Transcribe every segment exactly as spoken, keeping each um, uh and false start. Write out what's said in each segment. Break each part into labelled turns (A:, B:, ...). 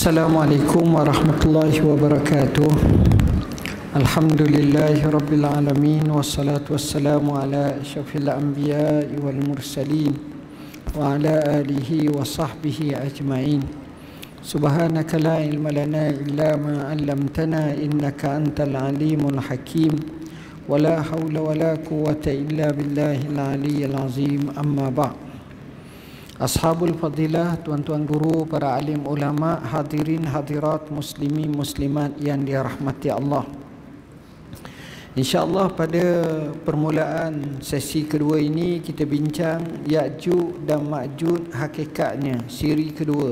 A: Assalamualaikum warahmatullahi wabarakatuh. Alhamdulillahi rabbil alamin, wassalatu wassalamu ala asyrafil anbiya'i wal mursalin wa ala alihi wa sahbihi ajma'in. Subhanaka la ilma lana illa ma 'allamtana innaka antal alimul hakim. Wala haula wala quwwata illa billahil aliyyil azim. Amma ba'. Ashabul fadilah, tuan-tuan guru, para alim ulama, hadirin hadirat, muslimin muslimat yang dirahmati Allah. InsyaAllah pada permulaan sesi kedua ini kita bincang Ya'juj dan Ma'juj, hakikatnya, siri kedua.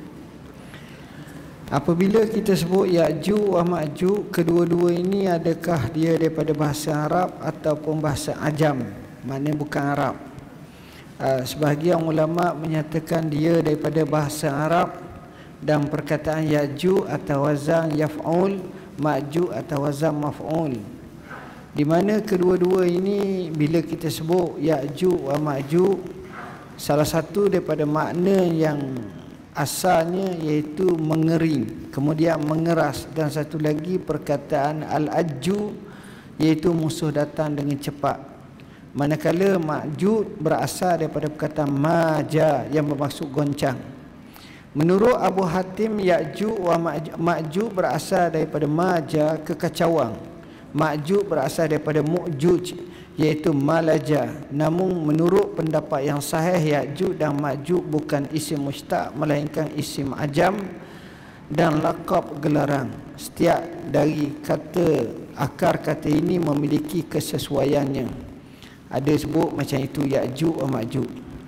A: Apabila kita sebut Ya'juj dan Ma'juj, kedua-dua ini adakah dia daripada bahasa Arab ataupun bahasa Ajam, maknanya bukan Arab. Uh, sebahagian ulama menyatakan dia daripada bahasa Arab, dan perkataan Ya'juj atau wazan yaf'ul, Ma'juj atau wazan maf'ul, di mana kedua-dua ini bila kita sebut Ya'juj wa Ma'juj, salah satu daripada makna yang asalnya iaitu mengering, kemudian mengeras, dan satu lagi perkataan al-ajju iaitu musuh datang dengan cepat. Manakala Ma'juj berasal daripada perkataan maja yang bermaksud goncang. Menurut Abu Hatim, Ya'juj wa Ma'juj berasal daripada maja, kekacauan. Ma'juj berasal daripada mu'juj iaitu malaja. Namun menurut pendapat yang sahih, Ya'juj dan Ma'juj bukan isim mustaq melainkan isim ajam dan laqab gelaran. Setiap dari kata akar kata ini memiliki kesesuaiannya. Ada sebut macam itu Ya'juj wa Ma'juj.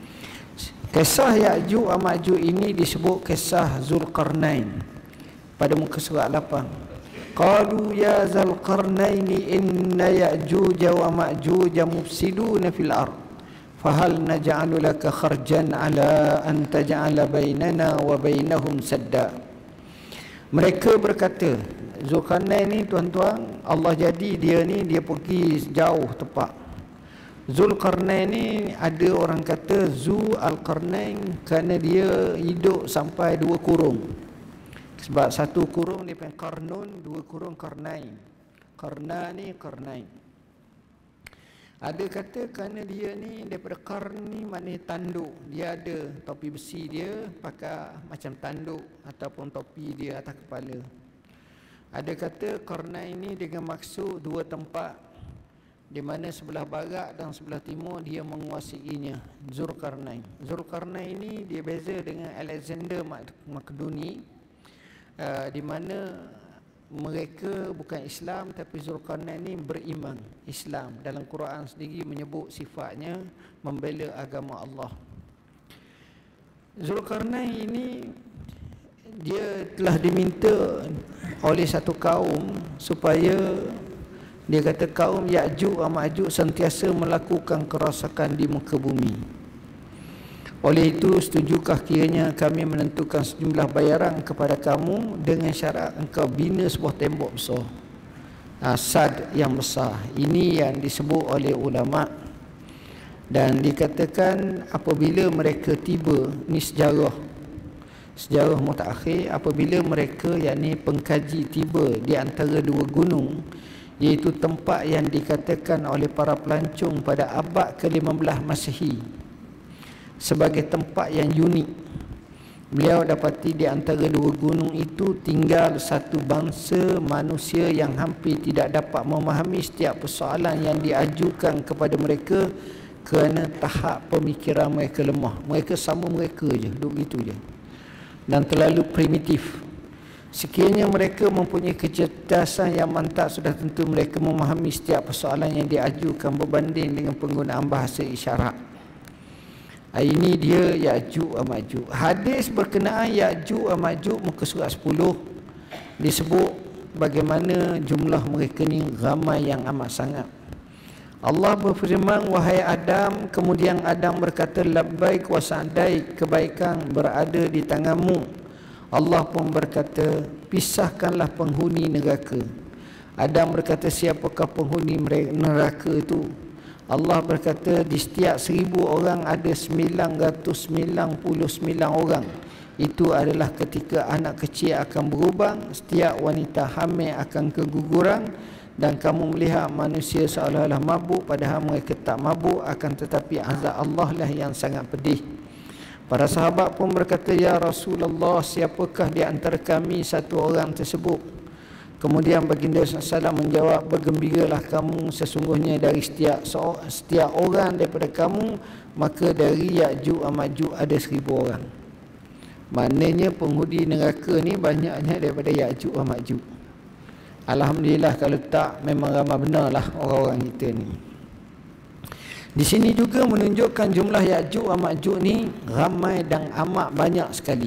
A: Kisah Ya'juj wa Ma'juj ini disebut kisah Zulkarnain pada muka surat lapan. Qalu ya Zulkarnaini inna Ya'juj wa Ma'juj mufsiduna fil ard fahal naj'alu laka kharjan ala an taj'ala bainana wa bainahum sadda. Mereka berkata, Zulkarnain ni tuan-tuan, Allah jadi dia ni dia pergi jauh tempat. Zulkarnain ni ada orang kata Zu Al-Qarnain kerana dia hidup sampai dua kurung. Sebab satu kurung dia panggil Qarnun, dua kurung Qarnain. Qarna ni Qarnain. Ada kata kerana dia ni daripada Qarn ni maknanya tanduk. Dia ada topi besi dia pakai macam tanduk ataupun topi dia atas kepala. Ada kata Qarnain ni dengan maksud dua tempat, di mana sebelah barat dan sebelah timur dia menguasainya. Zulkarnain. Zulkarnain ini dia beza dengan Alexander Makedoni, uh, di mana mereka bukan Islam, tapi Zulkarnain ini beriman Islam. Dalam Quran sendiri menyebut sifatnya membela agama Allah. Zulkarnain ini dia telah diminta oleh satu kaum supaya dia kata kaum Ya'juj dan Ma'juj sentiasa melakukan kerosakan di muka bumi. Oleh itu, setujukah kiranya kami menentukan sejumlah bayaran kepada kamu dengan syarat engkau bina sebuah tembok besar, sad yang besar. Ini yang disebut oleh ulama, dan dikatakan apabila mereka tiba, ni sejarah sejarah mutakhir, apabila mereka yakni pengkaji tiba di antara dua gunung, iaitu tempat yang dikatakan oleh para pelancong pada abad ke lima belas Masihi sebagai tempat yang unik. Beliau dapati di antara dua gunung itu tinggal satu bangsa manusia yang hampir tidak dapat memahami setiap persoalan yang diajukan kepada mereka kerana tahap pemikiran mereka lemah. Mereka sama mereka je, duduk gitu je, dan terlalu primitif. Sekiranya mereka mempunyai kecerdasan yang mantap, sudah tentu mereka memahami setiap persoalan yang diajukan berbanding dengan penggunaan bahasa isyarat. Ini dia Ya'juj dan Ma'juj. Hadis berkenaan Ya'juj dan Ma'juj muka surat sepuluh disebut bagaimana jumlah mereka ni ramai yang amat sangat. Allah berfirman, wahai Adam, kemudian Adam berkata, labbaik wa sa'daik, kebaikan berada di tanganmu. Allah pun berkata, pisahkanlah penghuni neraka. Adam berkata, siapakah penghuni neraka itu? Allah berkata di setiap seribu orang ada sembilan ratus sembilan puluh sembilan orang. Itu adalah ketika anak kecil akan berubah, setiap wanita hamil akan keguguran, dan kamu melihat manusia seolah-olah mabuk padahal mereka tak mabuk, akan tetapi azab Allah lah yang sangat pedih. Para sahabat pun berkata, ya Rasulullah, siapakah di antara kami satu orang tersebut? Kemudian baginda sallallahu alaihi wasallam menjawab, bergembiralah kamu, sesungguhnya dari setiap setiap orang daripada kamu, maka dari Ya'juj dan Ma'juj ada seribu orang. Maknanya penghuni neraka ni banyaknya daripada Ya'juj dan Ma'juj. Alhamdulillah, kalau tak memang ramai benar lah orang-orang kita ni. Di sini juga menunjukkan jumlah Ya'juj dan Ma'juj ni ramai dan amat banyak sekali.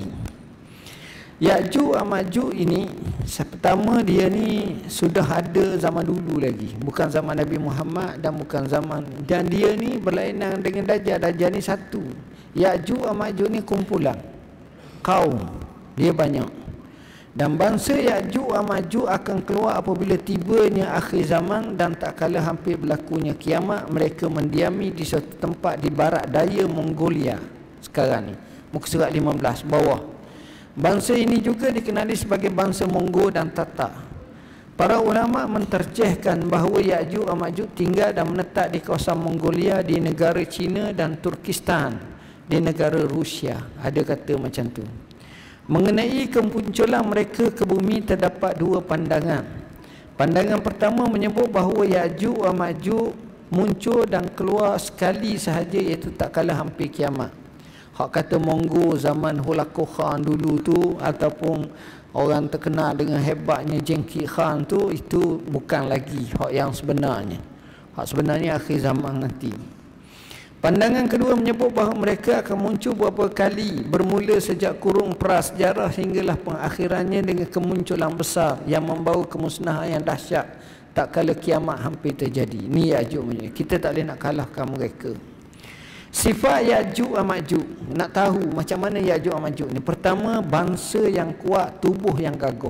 A: Ya'juj dan Ma'juj ini, pertama dia ni sudah ada zaman dulu lagi, bukan zaman Nabi Muhammad dan bukan zaman, dan dia ni berlainan dengan Dajjal. Dajjal ni satu. Ya'juj dan Ma'juj ni kumpulan kaum, dia banyak. Dan bangsa Ya'juj dan Ma'juj akan keluar apabila tibanya akhir zaman, dan tak kala hampir berlakunya kiamat, mereka mendiami di suatu tempat di barat daya Mongolia sekarang ni. Muka surat lima belas bawah. Bangsa ini juga dikenali sebagai bangsa Mongol dan Tatar. Para ulama menterjemahkan bahawa Ya'juj dan Ma'juj tinggal dan menetap di kawasan Mongolia, di negara China, dan Turkistan di negara Rusia. Ada kata macam tu. Mengenai kemunculan mereka ke bumi terdapat dua pandangan. Pandangan pertama menyebut bahawa Ya'juj dan Ma'juj muncul dan keluar sekali sahaja, iaitu tak kala hampir kiamat. Hak kata Mongol zaman Hulagu Khan dulu tu, ataupun orang terkenal dengan hebatnya Genghis Khan tu, itu bukan lagi hak yang sebenarnya. Hak sebenarnya akhir zaman nanti. Pandangan kedua menyebut bahawa mereka akan muncul beberapa kali, bermula sejak kurung prasejarah hinggalah pengakhirannya dengan kemunculan besar yang membawa kemusnahan yang dahsyat tak kala kiamat hampir terjadi. Ni Ya'juj Ma'juj. Kita tak boleh nak kalahkan mereka. Sifat Ya'juj dan Ma'juj, nak tahu macam mana Ya'juj dan Ma'juj ni. Pertama, bangsa yang kuat, tubuh yang gagah.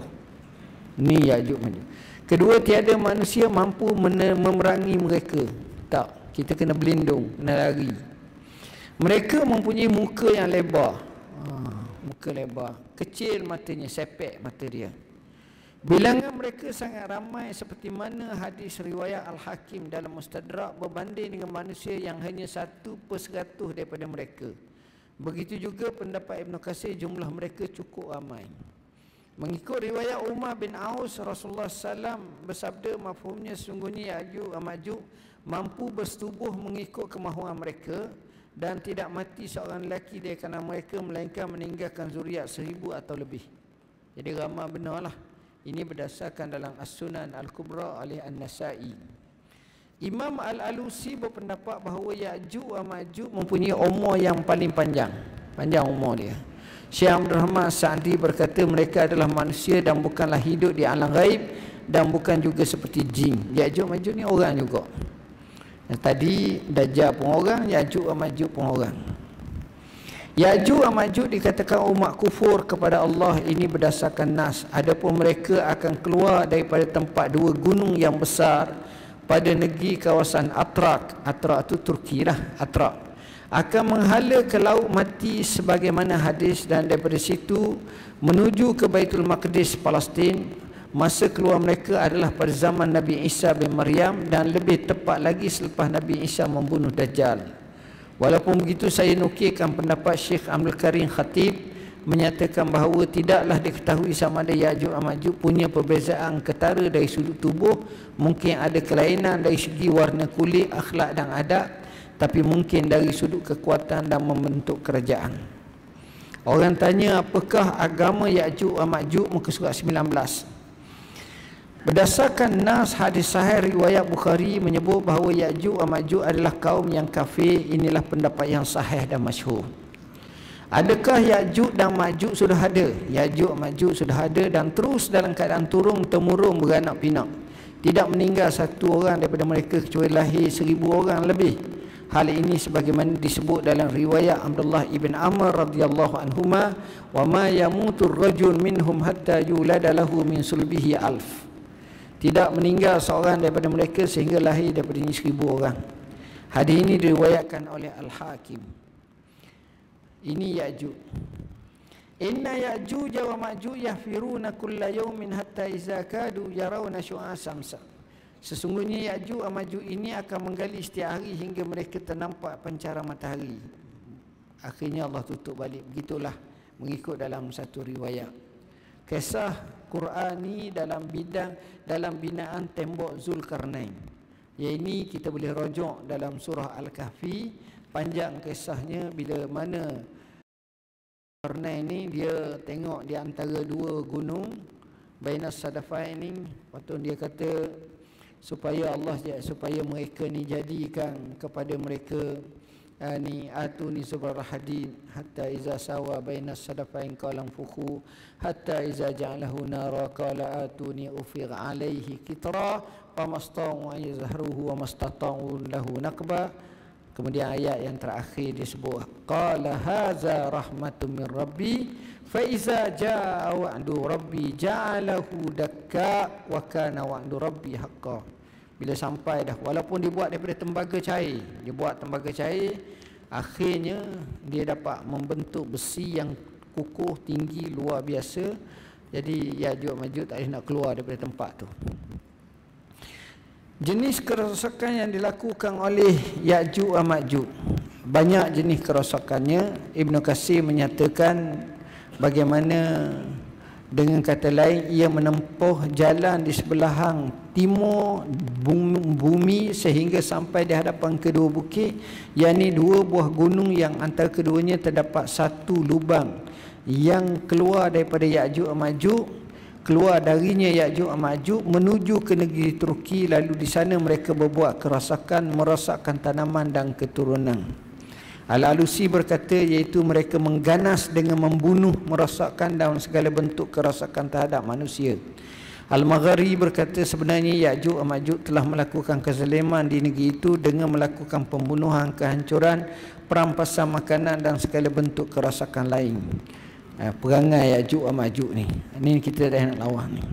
A: Ni Ya'juj dan Ma'juj. Kedua, tiada manusia mampu memerangi mereka. Tak, kita kena berlindung, kena lari. Mereka mempunyai muka yang lebar. Ha, muka lebar. Kecil matanya, sepek mata dia. Bilangan mereka sangat ramai seperti mana hadis riwayat Al-Hakim dalam Mustadrak berbanding dengan manusia yang hanya satu per seratus daripada mereka. Begitu juga pendapat Ibn Katsir, jumlah mereka cukup ramai. Mengikut riwayat Umar bin Aus, Rasulullah sallallahu alaihi wasallam bersabda, mafhumnya sesungguhnya Ya'juj dan Ma'juj mampu bersetubuh mengikut kemahuan mereka, dan tidak mati seorang lelaki dari kalangan mereka melainkan meninggalkan zuriat seribu atau lebih. Jadi ramai benar lah. Ini berdasarkan dalam As-Sunan Al-Kubra oleh An-Nasa'i. Imam Al-Alusi berpendapat bahawa Ya'juj dan Ma'juj mempunyai umur yang paling panjang. Panjang umur dia. Syekh Abdul Rahman Sa'di berkata mereka adalah manusia dan bukanlah hidup di alam ghaib, dan bukan juga seperti jin. Ya'juj dan Ma'juj ni orang juga. Yang tadi Dajjal pun orang, Ya'juj dan Ma'juj pun orang. Ya'juj dan Ma'juj dikatakan umat kufur kepada Allah, ini berdasarkan nas. Adapun mereka akan keluar daripada tempat dua gunung yang besar pada negeri kawasan Atrak. Atrak itu Turki lah, Atrak. Akan menghala ke laut mati sebagaimana hadis, dan daripada situ menuju ke Baitul Maqdis, Palestin. Masa keluar mereka adalah pada zaman Nabi Isa bin Maryam, dan lebih tepat lagi selepas Nabi Isa membunuh Dajjal. Walaupun begitu, saya nukilkan pendapat Syekh Abdul Karim Khatib menyatakan bahawa tidaklah diketahui sama ada Ya'juj dan Ma'juj punya perbezaan ketara dari sudut tubuh. Mungkin ada kelainan dari segi warna kulit, akhlak dan adat, tapi mungkin dari sudut kekuatan dan membentuk kerajaan. Orang tanya apakah agama Ya'juj dan Ma'juj, muka surat sembilan belas. Berdasarkan nas hadis sahih riwayat Bukhari menyebut bahawa Ya'juj dan Ma'juj adalah kaum yang kafir. Inilah pendapat yang sahih dan masyhur. Adakah Ya'juj dan Ma'juj sudah ada? Ya'juj dan Ma'juj sudah ada dan terus dalam keadaan turun temurun beranak pinak. Tidak meninggal satu orang daripada mereka kecuali lahir seribu orang lebih. Hal ini sebagaimana disebut dalam riwayat Abdullah ibn Amr radhiyallahu anhuma, wa ma yamutur rajul minhum hatta yulada lahu min sulbihi alf. Tidak meninggal seorang daripada mereka sehingga lahir daripada seribu orang. Hadis ini diriwayatkan oleh Al-Hakim. Ini Ya'juj. Inna Ya'juj wa Ma'juj yafiruna kulla yawmin hatta iza kadu yarawna syu'a samsa. Sesungguhnya Ya'juj wa Ma'juj ini akan menggali setiap hari hingga mereka ternampak pancaran matahari. Akhirnya Allah tutup balik. Begitulah mengikut dalam satu riwayat. Kisah Qur'ani dalam bidang dalam binaan tembok Zulkarnain. Yang ini kita boleh rujuk dalam surah Al-Kahfi. Panjang kisahnya bila mana Zulkarnain ni dia tengok di antara dua gunung Bainas Sadafain ni, lepas tu dia kata supaya Allah supaya mereka ni jadikan kepada mereka uh, ni atuni subrar hadid hatta iza sawa bainas sadafain qalam fuku hatta iza ja'alahu nara qala atuni ufir alaihi kitra famastau yazharuhu wa mastata'u lahu naqba. Kemudian ayat yang terakhir disebut qala haza rahmatun min rabbi fa iza jaa wa'du rabbi ja'alahu dakka wa kana wa'du rabbi haqqan. Bila sampai dah, walaupun dibuat daripada tembaga cair, dia buat tembaga cair, akhirnya dia dapat membentuk besi yang kukuh, tinggi, luar biasa. Jadi Ya'juj Ma'juj tak boleh nak keluar daripada tempat tu. Jenis kerosakan yang dilakukan oleh Ya'juj Ma'juj, banyak jenis kerosakannya. Ibn Katsir menyatakan bagaimana, dengan kata lain, ia menempuh jalan di sebelahan timur bumi sehingga sampai di hadapan kedua bukit, yakni dua buah gunung yang antara keduanya terdapat satu lubang yang keluar daripada Ya'juj Ma'juj. Keluar darinya Ya'juj Ma'juj menuju ke negeri Turki, lalu di sana mereka berbuat kerosakan, merosakkan tanaman dan keturunan. Al-Alusi berkata iaitu mereka mengganas dengan membunuh, merosakkan dan segala bentuk kerosakan terhadap manusia. Al-Maghari berkata sebenarnya Ya'juj Ma'juj telah melakukan kezaliman di negeri itu dengan melakukan pembunuhan, kehancuran, perampasan makanan dan segala bentuk kerosakan lain. Perangai Ya'juj Ma'juj ni, ini kita dah nak lawan ni.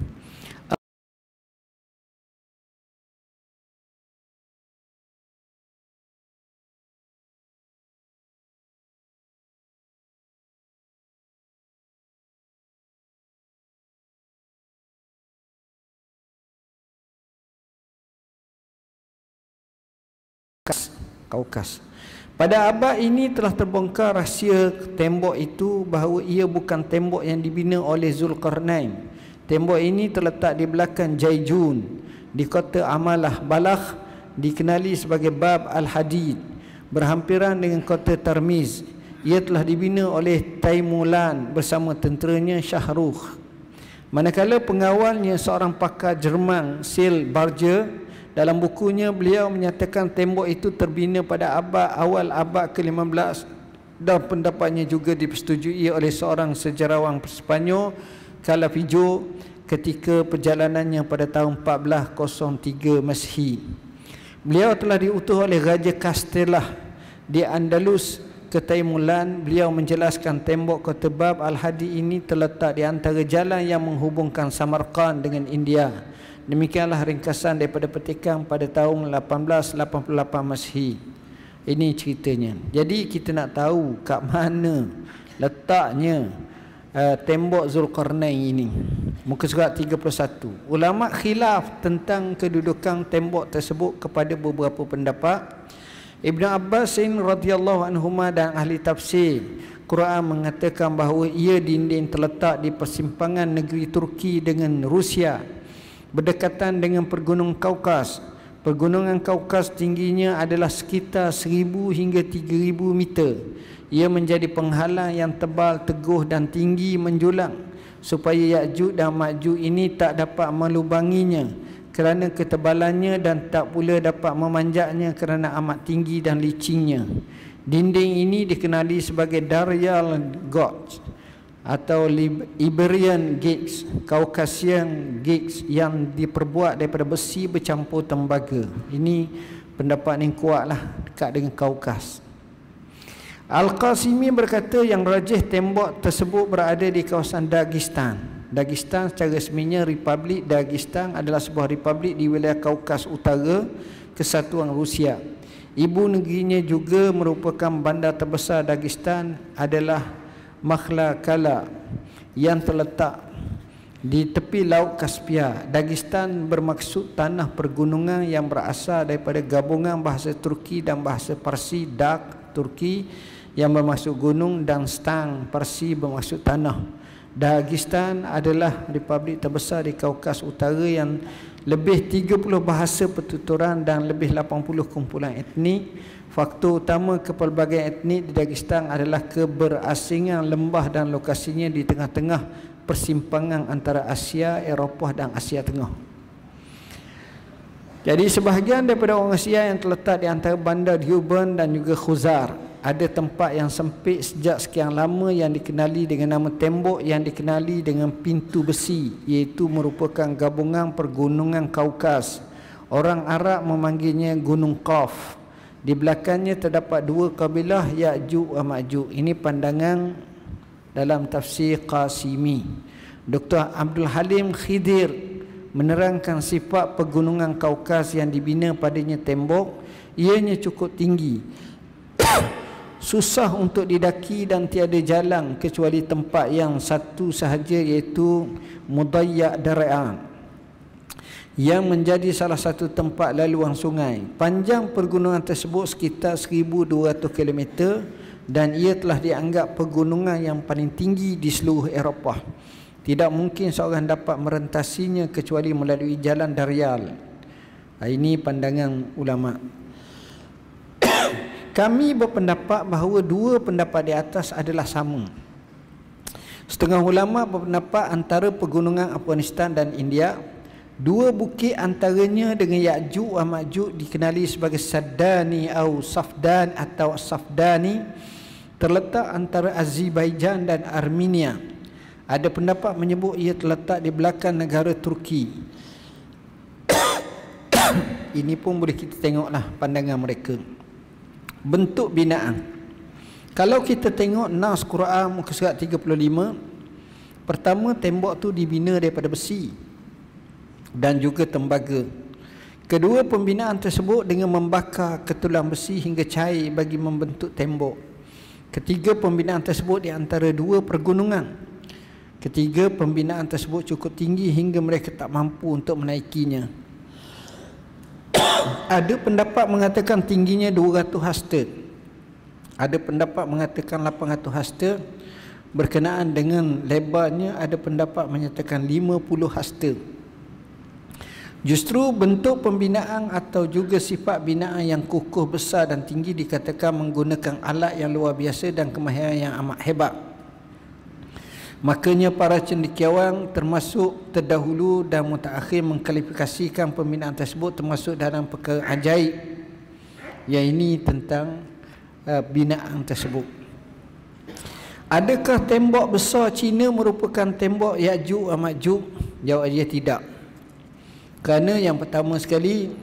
A: Kaukas. Pada abad ini telah terbongkar rahsia tembok itu, bahawa ia bukan tembok yang dibina oleh Zulkarnain. Tembok ini terletak di belakang Jaijun di kota Amalah Balakh, dikenali sebagai Bab Al-Hadid, berhampiran dengan kota Tarmiz. Ia telah dibina oleh Taimulan bersama tenteranya Shahrukh. Manakala pengawalnya seorang pakar Jerman, Sil Barger, dalam bukunya beliau menyatakan tembok itu terbina pada abad awal abad ke lima belas, dan pendapatnya juga dipersetujui oleh seorang sejarawan Spanyol, Calafijo, ketika perjalanannya pada tahun empat belas kosong tiga Masehi. Beliau telah diutus oleh Raja Castella di Andalus ke Taimulan. Beliau menjelaskan tembok kota Bab Al-Hadi ini terletak di antara jalan yang menghubungkan Samarkand dengan India. Demikianlah ringkasan daripada petikan pada tahun lapan belas lapan puluh lapan Masehi. Ini ceritanya. Jadi kita nak tahu kat mana letaknya uh, tembok Zulkarnain ini. Muka surat tiga puluh satu. Ulama khilaf tentang kedudukan tembok tersebut kepada beberapa pendapat. Ibn Abbas radhiyallahu anhuma dan ahli tafsir Quran mengatakan bahawa ia dinding terletak di persimpangan negeri Turki dengan Rusia, berdekatan dengan pergunungan Kaukas. Pergunungan Kaukas tingginya adalah sekitar seribu hingga tiga ribu meter. Ia menjadi penghalang yang tebal, teguh dan tinggi menjulang, supaya Ya'juj dan Ma'juj ini tak dapat melubanginya kerana ketebalannya, dan tak pula dapat memanjaknya kerana amat tinggi dan licinnya. Dinding ini dikenali sebagai Daryal Gorge atau Iberian Gates, Caucasian Gates, yang diperbuat daripada besi bercampur tembaga. Ini pendapat yang kuatlah, dekat dengan Kaukas. Al-Qasimi berkata yang rajih tembok tersebut berada di kawasan Dagestan. Dagestan secara resminya Republik Dagestan adalah sebuah republik di wilayah Kaukas Utara, Kesatuan Rusia. Ibu negerinya juga merupakan bandar terbesar Dagestan adalah Makhlakala yang terletak di tepi Laut Kaspia. Dagestan bermaksud tanah pergunungan yang berasal daripada gabungan bahasa Turki dan bahasa Parsi. Dak Turki yang bermaksud gunung dan Stang Parsi bermaksud tanah. Dagestan adalah republik terbesar di Kaukas Utara yang lebih tiga puluh bahasa pertuturan dan lebih lapan puluh kumpulan etnik. Faktor utama kepelbagaian etnik di Dagestan adalah keberasingan lembah dan lokasinya di tengah-tengah persimpangan antara Asia, Eropah dan Asia Tengah. Jadi sebahagian daripada orang Asia yang terletak di antara bandar Diyuban dan juga Khuzar, ada tempat yang sempit sejak sekian lama yang dikenali dengan nama tembok yang dikenali dengan pintu besi, iaitu merupakan gabungan pergunungan Kaukas. Orang Arab memanggilnya Gunung Qaf. Di belakangnya terdapat dua kabilah Ya'juj dan Ma'juj. Ini pandangan dalam tafsir Qasimi. Doktor Abdul Halim Khidir menerangkan sifat pegunungan Kaukas yang dibina padanya tembok. Ianya cukup tinggi, susah untuk didaki dan tiada jalan kecuali tempat yang satu sahaja, iaitu Mudayyak Dara'an, yang menjadi salah satu tempat laluan sungai. Panjang pergunungan tersebut sekitar seribu dua ratus kilometer dan ia telah dianggap pegunungan yang paling tinggi di seluruh Eropah. Tidak mungkin seorang dapat merentasinya kecuali melalui jalan daryal. Ini pandangan ulama. Kami berpendapat bahawa dua pendapat di atas adalah sama. Setengah ulama berpendapat antara pegunungan Afghanistan dan India, dua bukit antaranya dengan Ya'juj dan Ma'juj dikenali sebagai Saddani atau Safdan atau Safdani, terletak antara Azerbaijan dan Armenia. Ada pendapat menyebut ia terletak di belakang negara Turki. Ini pun boleh kita tengoklah pandangan mereka. Bentuk binaan, kalau kita tengok Nas Quran muka surat tiga puluh lima, pertama tembok tu dibina daripada besi dan juga tembaga. Kedua, pembinaan tersebut dengan membakar ketulang besi hingga cair bagi membentuk tembok. Ketiga, pembinaan tersebut di antara dua pergunungan. Ketiga, pembinaan tersebut cukup tinggi hingga mereka tak mampu untuk menaikinya. Ada pendapat mengatakan tingginya dua ratus hasta. Ada pendapat mengatakan lapan ratus hasta. Berkenaan dengan lebarnya, ada pendapat menyatakan lima puluh hasta. Justru bentuk pembinaan atau juga sifat binaan yang kukuh, besar dan tinggi dikatakan menggunakan alat yang luar biasa dan kemahiran yang amat hebat. Makanya para cendekiawan termasuk terdahulu dan mutaakhir mengkualifikasikan pembinaan tersebut termasuk dalam perkara ajaib. Yang ini tentang uh, binaan tersebut. Adakah tembok besar Cina merupakan tembok Ya'juj dan Ma'juj? Jawab dia tidak. Kerana yang pertama sekali,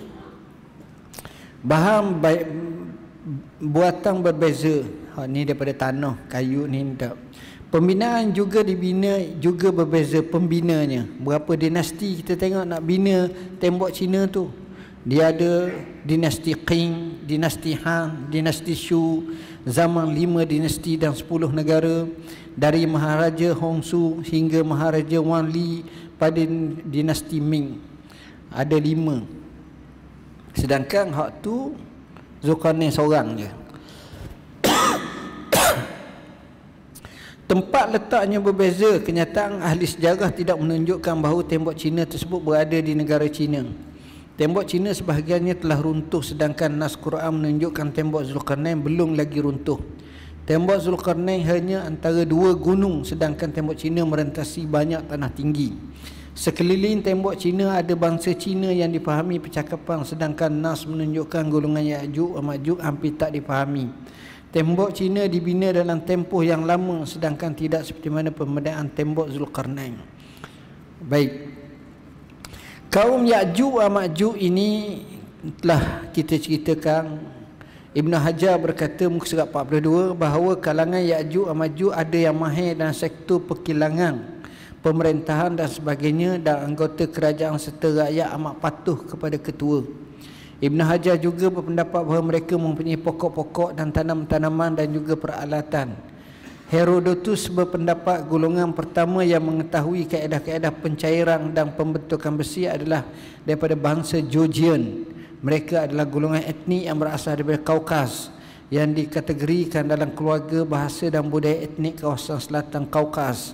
A: bahan baik, buatan berbeza. Ha, ni daripada tanah, kayu ni tak. Pembinaan juga dibina juga berbeza pembinanya. Berapa dinasti kita tengok nak bina tembok Cina tu. Dia ada dinasti Qing, dinasti Han, dinasti Shu, zaman lima dinasti dan sepuluh negara, dari Maharaja Hongsu hingga Maharaja Wanli pada dinasti Ming. Ada lima. Sedangkan hak tu Zulkarnain seorang je. Tempat letaknya berbeza. Kenyataan ahli sejarah tidak menunjukkan bahawa tembok Cina tersebut berada di negara Cina. Tembok Cina sebahagiannya telah runtuh, sedangkan Nas Quran menunjukkan tembok Zulkarnain belum lagi runtuh. Tembok Zulkarnain hanya antara dua gunung, sedangkan tembok Cina merentasi banyak tanah tinggi. Sekeliling tembok Cina ada bangsa Cina yang dipahami percakapan, sedangkan Nas menunjukkan golongan Ya'juj dan Ma'juj hampir tak dipahami. Tembok Cina dibina dalam tempoh yang lama, sedangkan tidak seperti mana pembinaan tembok Zulkarnain. Baik. Kaum Ya'juj dan Ma'juj ini telah kita ceritakan. Ibn Hajar berkata muka surat empat puluh dua bahawa kalangan Ya'juj dan Ma'juj ada yang mahir dalam sektor perkilangan, pemerintahan dan sebagainya, dan anggota kerajaan serta rakyat amat patuh kepada ketua. Ibn Hajar juga berpendapat bahawa mereka mempunyai pokok-pokok dan tanam-tanaman dan juga peralatan. Herodotus berpendapat golongan pertama yang mengetahui kaedah-kaedah pencairan dan pembentukan besi adalah daripada bangsa Georgian. Mereka adalah golongan etnik yang berasal daripada Kaukas, yang dikategorikan dalam keluarga bahasa dan budaya etnik kawasan selatan Kaukas.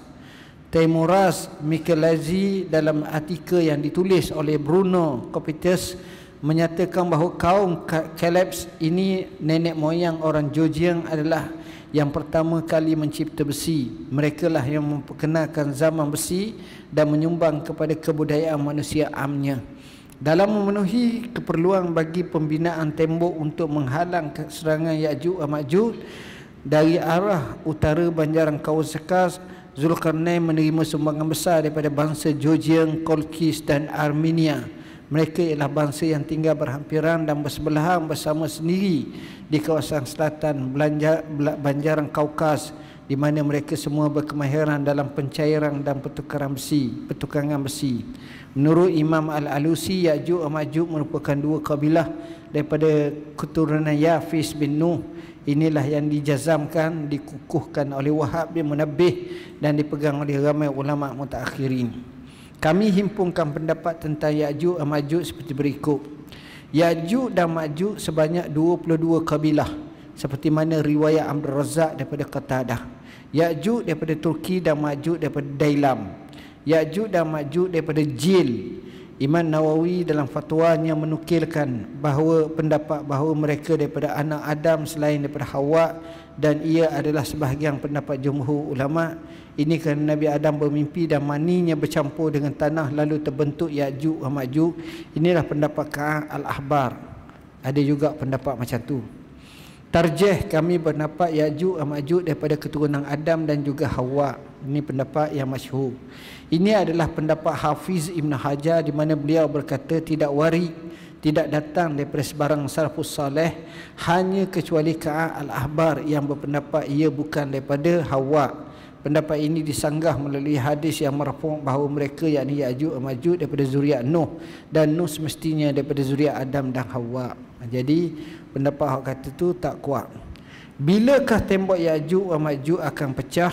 A: Teimuraz Michelazzi dalam artikel yang ditulis oleh Bruno Copitus menyatakan bahawa kaum Kalebs ini nenek moyang orang Georgian adalah yang pertama kali mencipta besi. Mereka lah yang memperkenalkan zaman besi dan menyumbang kepada kebudayaan manusia amnya. Dalam memenuhi keperluan bagi pembinaan tembok untuk menghalang serangan Ya'juj dan Ma'juj dari arah utara banjaran Kaukasus, Zulkarnain menerima sumbangan besar daripada bangsa Georgian, Kolkis dan Armenia. Mereka ialah bangsa yang tinggal berhampiran dan bersebelahan bersama sendiri di kawasan selatan belanja, banjaran Kaukas, di mana mereka semua berkemahiran dalam pencairan dan pertukaran besi, pertukangan besi. Menurut Imam Al-Alusi, Ya'juj dan Ma'juj merupakan dua kabilah daripada keturunan Yafis bin Nuh. Inilah yang dijazamkan, dikukuhkan oleh Wahab bin Munabbih dan dipegang oleh ramai ulama mutaakhirin. Kami himpunkan pendapat tentang Ya'juj dan Ma'juj seperti berikut. Ya'juj dan Ma'juj sebanyak dua puluh dua kabilah, seperti mana riwayat Abdul Razak daripada Qatadah. Ya'juj daripada Turki dan Ma'juj daripada Dailam. Ya'juj dan Ma'juj daripada Jil. Imam Nawawi dalam fatwanya menukilkan bahawa pendapat bahawa mereka daripada anak Adam selain daripada Hawa, dan ia adalah sebahagian pendapat jumhur ulama. Ini kerana Nabi Adam bermimpi dan maninya bercampur dengan tanah lalu terbentuk Ya'juj dan Ma'juj. Inilah pendapat Ka'ab Al-Ahbar. Ada juga pendapat macam tu. Tarjih kami berpendapat Ya'juj dan Ma'juj daripada keturunan Adam dan juga Hawa. Ini pendapat yang masyhur. Ini adalah pendapat Hafiz Ibn Hajar, di mana beliau berkata tidak warid, tidak datang daripada sebarang salafus saleh, hanya kecuali Ka'ab Al-Ahbar yang berpendapat ia bukan daripada Hawa. Pendapat ini disanggah melalui hadis yang marfu' bahawa mereka yakni Ya'juj dan Ma'juj daripada zuriat Nuh, dan Nuh semestinya daripada zuriat Adam dan Hawa. Jadi pendapat hak kata tu tak kuat. Bilakah tembok Ya'juj dan Ma'juj akan pecah?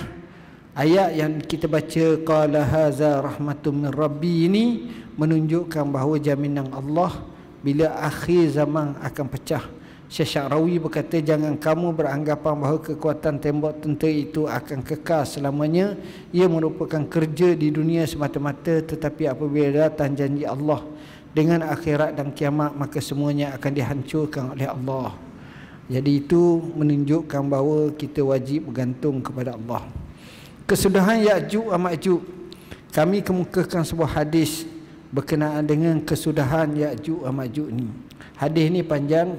A: Ayat yang kita baca qala haza rahmatun min rabbi ini menunjukkan bahawa jaminan Allah bila akhir zaman akan pecah. Syekh Sya'rawi berkata, jangan kamu beranggapan bahawa kekuatan tembok tentera itu akan kekal selamanya. Ia merupakan kerja di dunia semata-mata, tetapi apabila datang janji Allah dengan akhirat dan kiamat, maka semuanya akan dihancurkan oleh Allah. Jadi itu menunjukkan bahawa kita wajib bergantung kepada Allah. Kesudahan Ya'juj dan Ma'juj, kami kemukakan sebuah hadis berkenaan dengan kesudahan Ya'juj dan Ma'juj ni. Hadis ni panjang,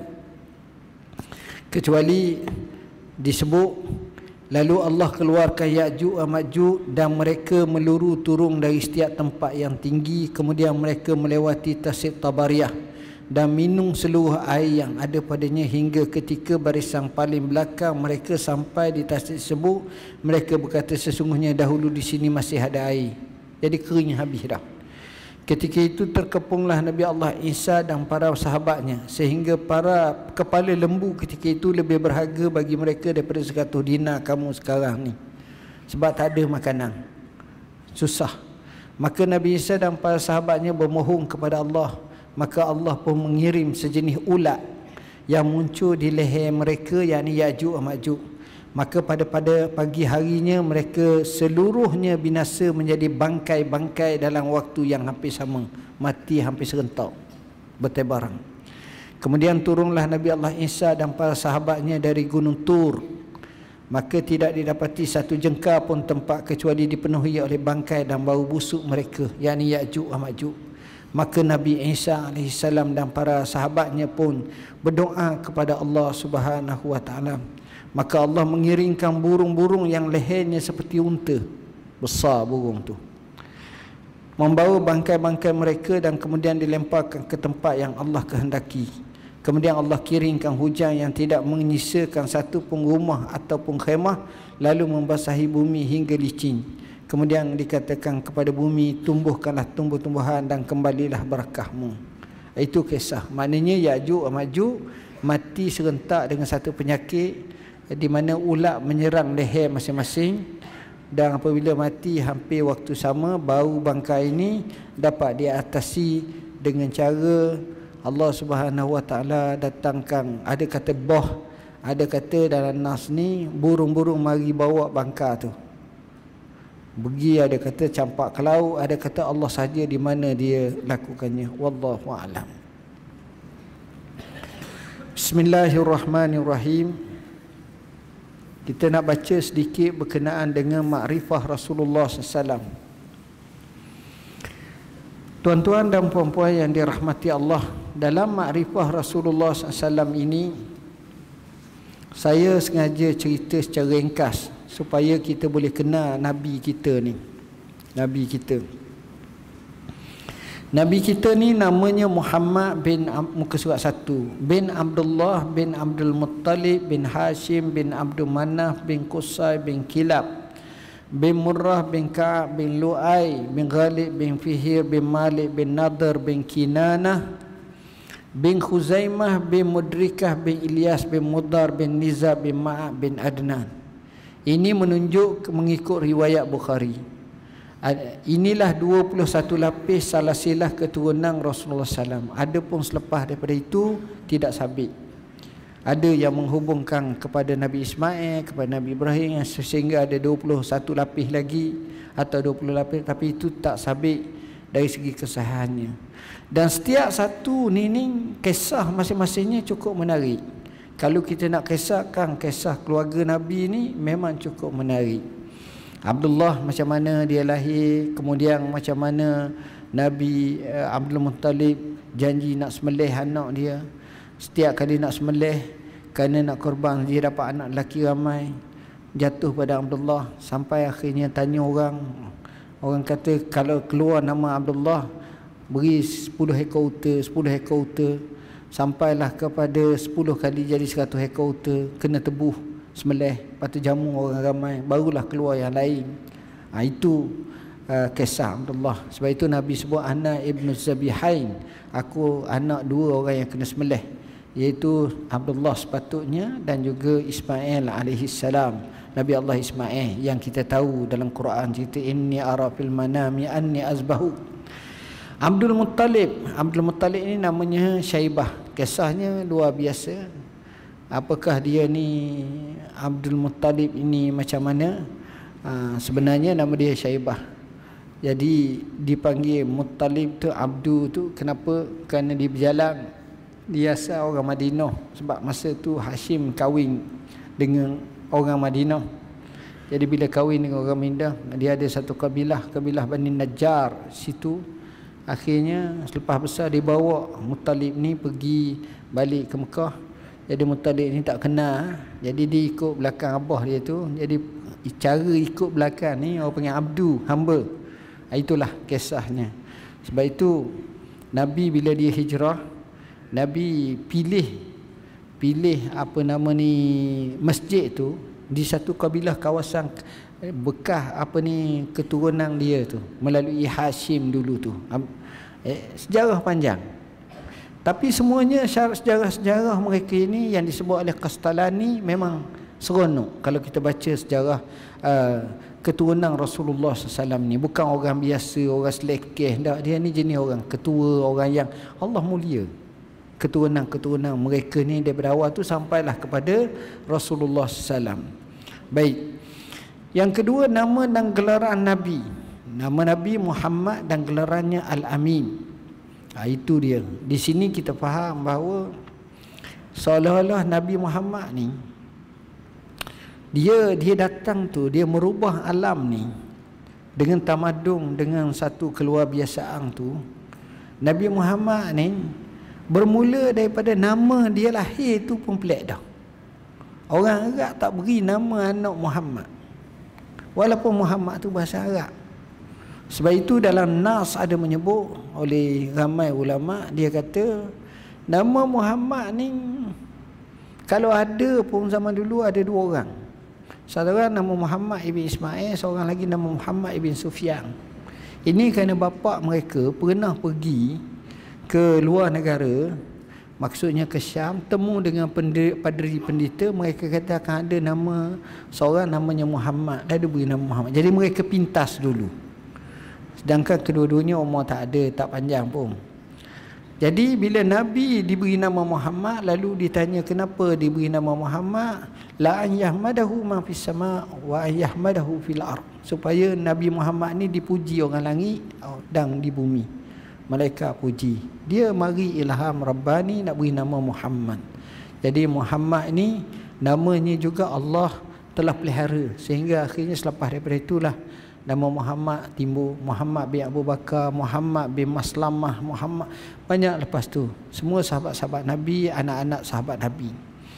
A: kecuali disebut lalu Allah keluarkan Ya'juj dan Ma'juj dan mereka meluru turun dari setiap tempat yang tinggi, kemudian mereka melewati Tasik Tabariyah dan minum seluruh air yang ada padanya, hingga ketika barisan paling belakang mereka sampai di tasik tersebut, mereka berkata sesungguhnya dahulu di sini masih ada air, jadi kering habis dah. Ketika itu terkepunglah Nabi Allah Isa dan para sahabatnya, sehingga para kepala lembu ketika itu lebih berharga bagi mereka daripada seratus dinar kamu sekarang ni, sebab tak ada makanan, susah. Maka Nabi Isa dan para sahabatnya bermohon kepada Allah, maka Allah pun mengirim sejenis ulat yang muncul di leher mereka, yakni Ya'juj dan Ma'juj. Maka pada pada pagi harinya mereka seluruhnya binasa menjadi bangkai-bangkai dalam waktu yang hampir sama, mati hampir serentak, bertebaran. Kemudian turunlah Nabi Allah Isa dan para sahabatnya dari Gunung Tur. Maka tidak didapati satu jengkal pun tempat kecuali dipenuhi oleh bangkai dan bau busuk mereka, yakni Ya'juj dan Ma'juj. Maka Nabi Isa alaihissalam dan para sahabatnya pun berdoa kepada Allah Subhanahu wa taala. Maka Allah mengiringkan burung-burung yang lehernya seperti unta, besar burung tu, membawa bangkai-bangkai mereka dan kemudian dilemparkan ke tempat yang Allah kehendaki. Kemudian Allah kirimkan hujan yang tidak menyisakan satu pun rumah ataupun khemah, lalu membasahi bumi hingga licin. Kemudian dikatakan kepada bumi, tumbuhkanlah tumbuh-tumbuhan dan kembalilah barakahmu. Itu kisah. Maknanya Ya'juj Ma'juj mati serentak dengan satu penyakit di mana ulat menyerang leher masing-masing, dan apabila mati hampir waktu sama, baru bangkai ini dapat diatasi dengan cara Allah Subhanahu Wa Taala datangkan, ada kata boh, ada kata dalam nas ni burung-burung mari bawa bangka tu. Pergi, ada kata campak ke laut, ada kata Allah saja di mana dia lakukannya. Wallahu a'lam. Bismillahirrahmanirrahim. Kita nak baca sedikit berkenaan dengan makrifah Rasulullah sallallahu alaihi wasallam. Tuan-tuan dan puan-puan yang dirahmati Allah, dalam makrifah Rasulullah sallallahu alaihi wasallam ini, saya sengaja cerita secara ringkas supaya kita boleh kenal Nabi kita ni. Nabi kita. Nabi kita ni namanya Muhammad bin, muka surat satu, bin Abdullah bin Abdul Muttalib bin Hashim bin Abdul Manaf bin Qusay bin Kilab bin Murrah bin Ka'ab bin Lu'ay bin Ghalib bin Fihir bin Malik bin Nadr bin Kinanah bin Khuzaimah bin Mudrikah bin Ilyas bin Mudar bin Nizar bin Ma'ab bin Adnan. Ini menunjuk mengikut riwayat Bukhari. Inilah dua puluh satu lapis salasilah keturunan Rasulullah sallallahu alaihi wasallam. Ada pun selepas daripada itu tidak sabit. Ada yang menghubungkan kepada Nabi Ismail, kepada Nabi Ibrahim, sehingga ada dua puluh satu lapis lagi atau dua puluh lapis, tapi itu tak sabit dari segi kesahihannya. Dan setiap satu ni, ni kisah masing-masingnya cukup menarik. Kalau kita nak kisahkan kisah keluarga Nabi ni memang cukup menarik. Abdullah macam mana dia lahir, kemudian macam mana Nabi uh, Abdul Muttalib janji nak sembelih anak dia. Setiap kali nak sembelih, kerana nak korban, dia dapat anak lelaki ramai, jatuh pada Abdullah, sampai akhirnya tanya orang. Orang kata kalau keluar nama Abdullah, beri sepuluh ekor unta, sepuluh ekor unta, sampailah kepada sepuluh kali jadi seratus ekor unta, kena tebuh sembelih, lepas tu jamu orang ramai, barulah keluar yang lain. Ha, itu uh, kisah Abdullah. Sebab itu Nabi sebut ana ibnu Zabihain, aku anak dua orang yang kena sembelih, iaitu Abdullah sepatutnya dan juga Ismail alaihi salam. Nabi Allah Ismail yang kita tahu dalam Quran cerita inni ara fil manami anni azbahu. Abdul Muttalib, Abdul Muttalib ini namanya Syaibah. Kisahnya luar biasa. Apakah dia ni Abdul Muttalib ini macam mana? Ha, sebenarnya nama dia Syaibah. Jadi dipanggil Muttalib tu, Abdu tu kenapa? Kerana dia berjalan, dia asal orang Madinah. Sebab masa tu Hashim kahwin dengan orang Madinah. Jadi bila kahwin dengan orang Madinah, dia ada satu kabilah, kabilah Bani Najjar situ. Akhirnya selepas besar dia bawa Muttalib ni pergi balik ke Mekah. Jadi Muttalib ni tak kenal, jadi dia ikut belakang abah dia tu. Jadi cara ikut belakang ni orang panggil abdu, hamba. Itulah kisahnya. Sebab itu Nabi bila dia hijrah, Nabi pilih pilih apa nama ni masjid tu di satu kabilah kawasan bekas apa ni keturunan dia tu, melalui Hashim dulu tu. Eh, sejarah panjang. Tapi semuanya sejarah-sejarah mereka ini yang disebut oleh Qastalani memang seronok. Kalau kita baca sejarah uh, keturunan Rasulullah sallallahu alaihi wasallam ni, bukan orang biasa, orang selekeh. Tak, dia ni jenis orang ketua, orang yang Allah mulia. Keturunan-keturunan mereka ni daripada awal tu sampailah kepada Rasulullah sallallahu alaihi wasallam. Baik. Yang kedua, nama dan gelaran Nabi. Nama Nabi Muhammad dan gelarannya Al-Amin. Ha, itu dia. Di sini kita faham bahawa seolah-olah Nabi Muhammad ni dia dia datang tu, dia merubah alam ni dengan tamadun, dengan satu keluarbiasaan tu. Nabi Muhammad ni bermula daripada nama dia lahir tu pun pelik dah. Orang Arab tak beri nama anak Muhammad, walaupun Muhammad tu bahasa Arab. Sebab itu dalam nas ada menyebut oleh ramai ulama, dia kata nama Muhammad ni kalau ada pun zaman dulu ada dua orang. Seorang nama Muhammad ibn Ismail, seorang lagi nama Muhammad ibn Sufyan. Ini kerana bapa mereka pernah pergi ke luar negara, maksudnya ke Syam, temu dengan padri pendeta, mereka kata akan ada nama seorang namanya Muhammad, dia beri nama Muhammad. Jadi mereka pintas dulu, sedangkan kedua-duanya umur tak ada, tak panjang pun. Jadi bila Nabi diberi nama Muhammad, lalu ditanya kenapa diberi nama Muhammad, la an yahmadahu ma fis sama wa an yahmadahu fil ard, supaya Nabi Muhammad ni dipuji orang langit dan di bumi, malaikat puji. Dia mari ilham Rabbani nak beri nama Muhammad. Jadi Muhammad ni namanya juga Allah telah pelihara, sehingga akhirnya selepas daripada itulah nama Muhammad timbul. Muhammad bin Abu Bakar, Muhammad bin Maslamah, Muhammad banyak lepas tu. Semua sahabat-sahabat Nabi, anak-anak sahabat Nabi.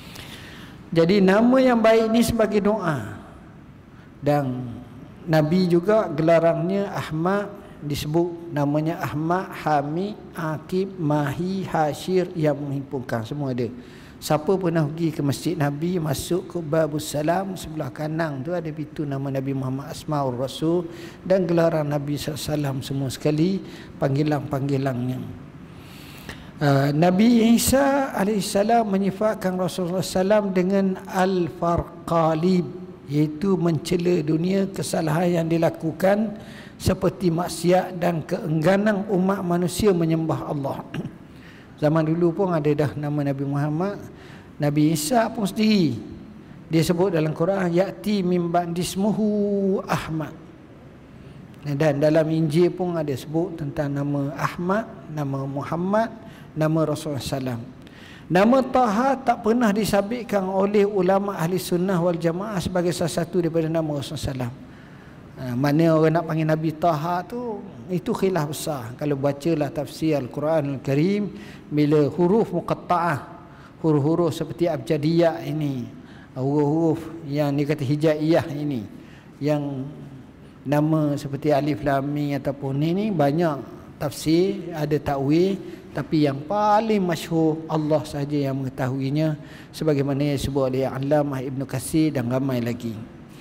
A: Jadi nama yang baik ni sebagai doa. Dan Nabi juga gelarannya Ahmad, disebut namanya Ahmad, Hamid, Aqib, Mahi, Hashir, yang menghimpunkan, semua ada. Siapa pernah pergi ke Masjid Nabi, masuk ke Babus Salam, sebelah kanan tu ada pintu nama Nabi Muhammad, Asmaul Rasul, dan gelaran Nabi sallallahu alaihi wasallam semua sekali, panggilan-panggilannya. uh, Nabi Isa alaihissalam menyifatkan Rasulullah sallallahu alaihi wasallam dengan Al-Farqalib, iaitu mencela dunia kesalahan yang dilakukan seperti maksiat dan keengganan umat manusia menyembah Allah. Zaman dulu pun ada dah nama Nabi Muhammad. Nabi Isa pun sendiri dia sebut dalam Quran, ya'ti min ba'dismuhu Ahmad. Dan dalam Injil pun ada sebut tentang nama Ahmad, nama Muhammad, nama Rasulullah sallallahu alaihi wasallam. Nama Taha tak pernah disabitkan oleh ulama ahli sunnah wal jamaah sebagai salah satu daripada nama Rasulullah sallallahu alaihi wasallam. Ha, mana orang nak panggil Nabi Taha tu, itu khilaf besar. Kalau bacalah tafsir Al-Quran Al-Karim, bila huruf muqatta'ah, huruf-huruf seperti abjadiyah ini, huruf-huruf yang dikata hijaiyah ini, yang nama seperti alif lam mim ataupun ini, banyak tafsir, ada takwil, tapi yang paling masyhur Allah sahaja yang mengetahuinya, sebagaimana yang disebut oleh Allamah Ibn Katsir dan ramai lagi.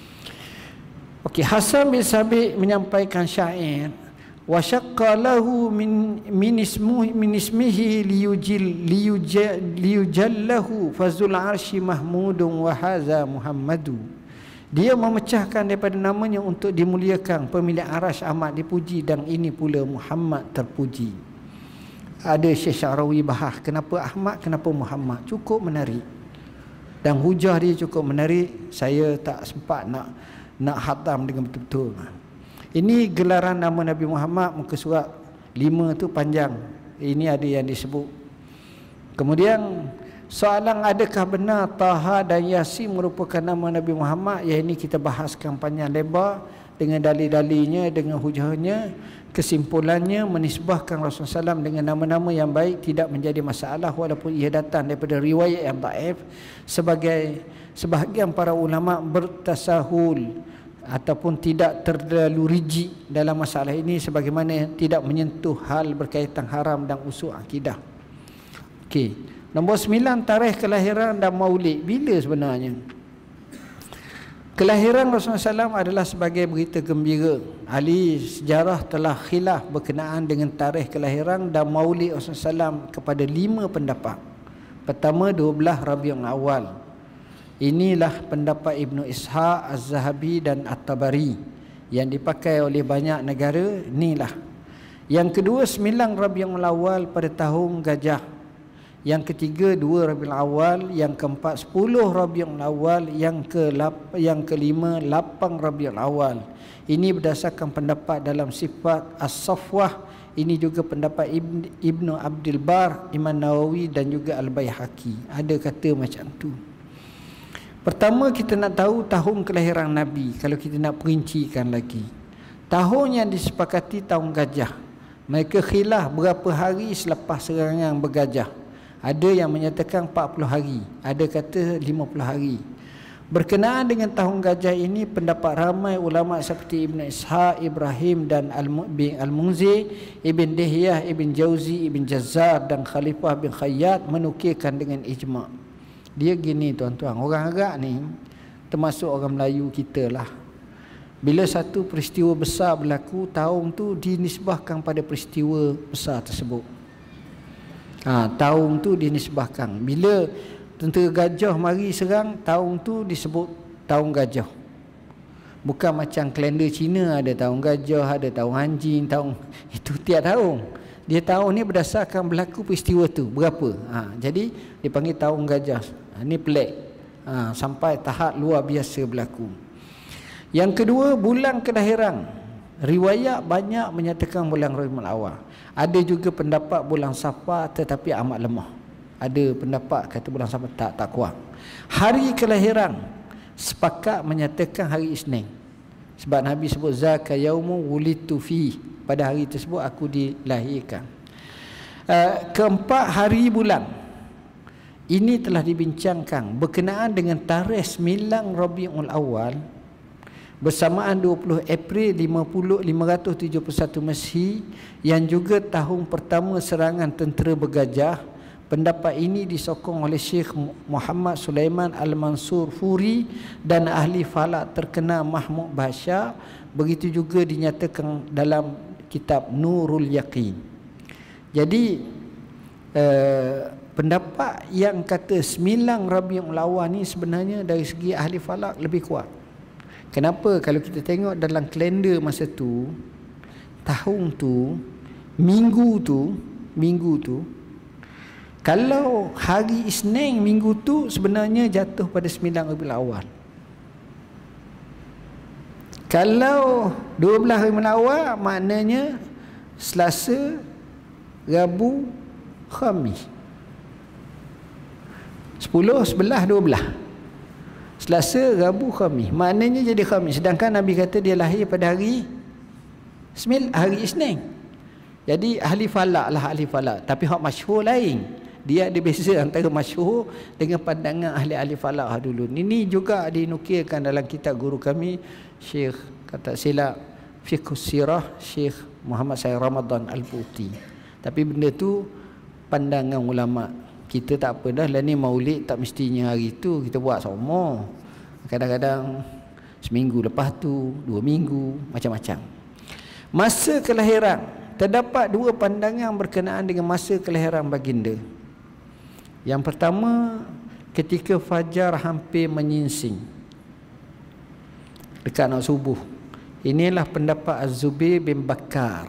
A: Okey, Hasan bin Sabit menyampaikan syair, wa syaqqa lahu min min ismihi min ismihi liyujil liyujal liyujallahu fazul arsy mahmudun wa hadza Muhammadu. Dia memecahkan daripada namanya untuk dimuliakan, pemilik arasy amat dipuji, dan ini pula Muhammad terpuji. Ada Syekh Syarawi bahas kenapa Ahmad, kenapa Muhammad, cukup menarik. Dan hujah dia cukup menarik. Saya tak sempat nak nak khatam dengan betul-betul. Ini gelaran nama Nabi Muhammad, muka surat lima tu panjang. Ini ada yang disebut. Kemudian soalan adakah benar Taha dan Yasin merupakan nama Nabi Muhammad, yang ini kita bahaskan panjang lebar dengan dalil-dalilnya, dengan hujahnya. Kesimpulannya, menisbahkan Rasulullah sallallahu alaihi wasallam dengan nama-nama yang baik tidak menjadi masalah, walaupun ia datang daripada riwayat yang dhaif. Sebagai sebahagian para ulama bertasahul ataupun tidak terlalu rigid dalam masalah ini, sebagaimana tidak menyentuh hal berkaitan haram dan usul akidah. Okey, nombor sembilan, tarikh kelahiran dan maulid. Bila sebenarnya kelahiran Rasulullah sallallahu alaihi wasallam adalah sebagai berita gembira. Ahli sejarah telah khilaf berkenaan dengan tarikh kelahiran dan maulid Rasulullah sallallahu alaihi wasallam kepada lima pendapat. Pertama, dua belas Rabiul Awal. Inilah pendapat Ibnu Ishaq, Az-Zahabi dan At-Tabari yang dipakai oleh banyak negara. Inilah. Yang kedua, sembilan Rabiul Awal pada tahun Gajah. Yang ketiga, dua Rabiul Awal. Yang keempat, sepuluh Rabiul Awal. Yang ke yang kelima, lapan Rabiul Awal. Ini berdasarkan pendapat dalam sifat As-Safwah. Ini juga pendapat Ibn, Ibnu Abdul Bar, Imam Nawawi dan juga Al-Baihaqi. Ada kata macam tu. Pertama, kita nak tahu tahun kelahiran Nabi. Kalau kita nak perincikan lagi, tahun yang disepakati tahun Gajah. Mereka khilaf berapa hari selepas serangan bergajah. Ada yang menyatakan empat puluh hari, ada kata lima puluh hari. Berkenaan dengan tahun Gajah ini, pendapat ramai ulama seperti Ibn Ishaq, Ibrahim dan Al-Munzir, Ibn Dihyah, Ibn Jauzi, Ibn Jazzar dan Khalifah bin Khayyat menukilkan dengan ijma'. Dia gini tuan-tuan, orang Arab ni termasuk orang Melayu kita lah. Bila satu peristiwa besar berlaku, tahun tu dinisbahkan pada peristiwa besar tersebut. Ha, taung tu dinisbahkan. Bila tentera gajah mari serang, taung tu disebut taung gajah. Bukan macam kalender Cina ada taung gajah, ada taung anjing, taung itu tiap taung. Dia taung ni berdasarkan berlaku peristiwa tu berapa. Ha, jadi dipanggil taung gajah. Ha, ni pelik. Ha, sampai tahap luar biasa berlaku. Yang kedua, bulan kelahiran. Riwayat banyak menyatakan bulan Rabiul Awal. Ada juga pendapat bulan Safar tetapi amat lemah. Ada pendapat kata bulan Safar tak tak kuat. Hari kelahiran sepakat menyatakan hari Isnin. Sebab Nabi sebut zaka yaumu wulitu fi, pada hari tersebut aku dilahirkan. Uh, keempat, hari bulan. Ini telah dibincangkan berkenaan dengan tarikh sembilan Rabiul Awal bersamaan dua puluh April lima ratus tujuh puluh satu Masihi yang juga tahun pertama serangan tentera bergajah. Pendapat ini disokong oleh Syekh Muhammad Sulaiman Al-Mansur Furi dan ahli falak terkenal Mahmud Bashar. Begitu juga dinyatakan dalam kitab Nurul Yaqin. Jadi eh, pendapat yang kata sembilan Rabiul Awal ni sebenarnya dari segi ahli falak lebih kuat. Kenapa? Kalau kita tengok dalam kalender masa tu, tahun tu, minggu tu, minggu tu, kalau hari Isnin minggu tu sebenarnya jatuh pada sembilan Rabiul Awal. Kalau dua belas Rabiul Awal maknanya Selasa, Rabu, Khamis. sepuluh, sebelas, dua belas. Selasa, Rabu, Khamis. Maknanya jadi Khamis. Sedangkan Nabi kata dia lahir pada hari Sembil, hari Isnin. Jadi ahli falak lah ahli falak. Tapi hak masyhur lain. Dia ada beza antara masyhur dengan pandangan ahli-ahli falak dulu. Ini juga dinukilkan dalam kitab guru kami Syekh kata silap Fiqh Sirah Syekh Muhammad Sayyid Ramadan Al-Puti. Tapi benda tu pandangan ulama. Kita tak apa dah lah, ni maulid tak mestinya hari tu kita buat sama. Kadang-kadang seminggu lepas tu, dua minggu, macam-macam. Masa kelahiran, terdapat dua pandangan berkenaan dengan masa kelahiran baginda. Yang pertama, ketika fajar hampir menyingsing dekat nak subuh. Inilah pendapat Az-Zubair bin Bakar.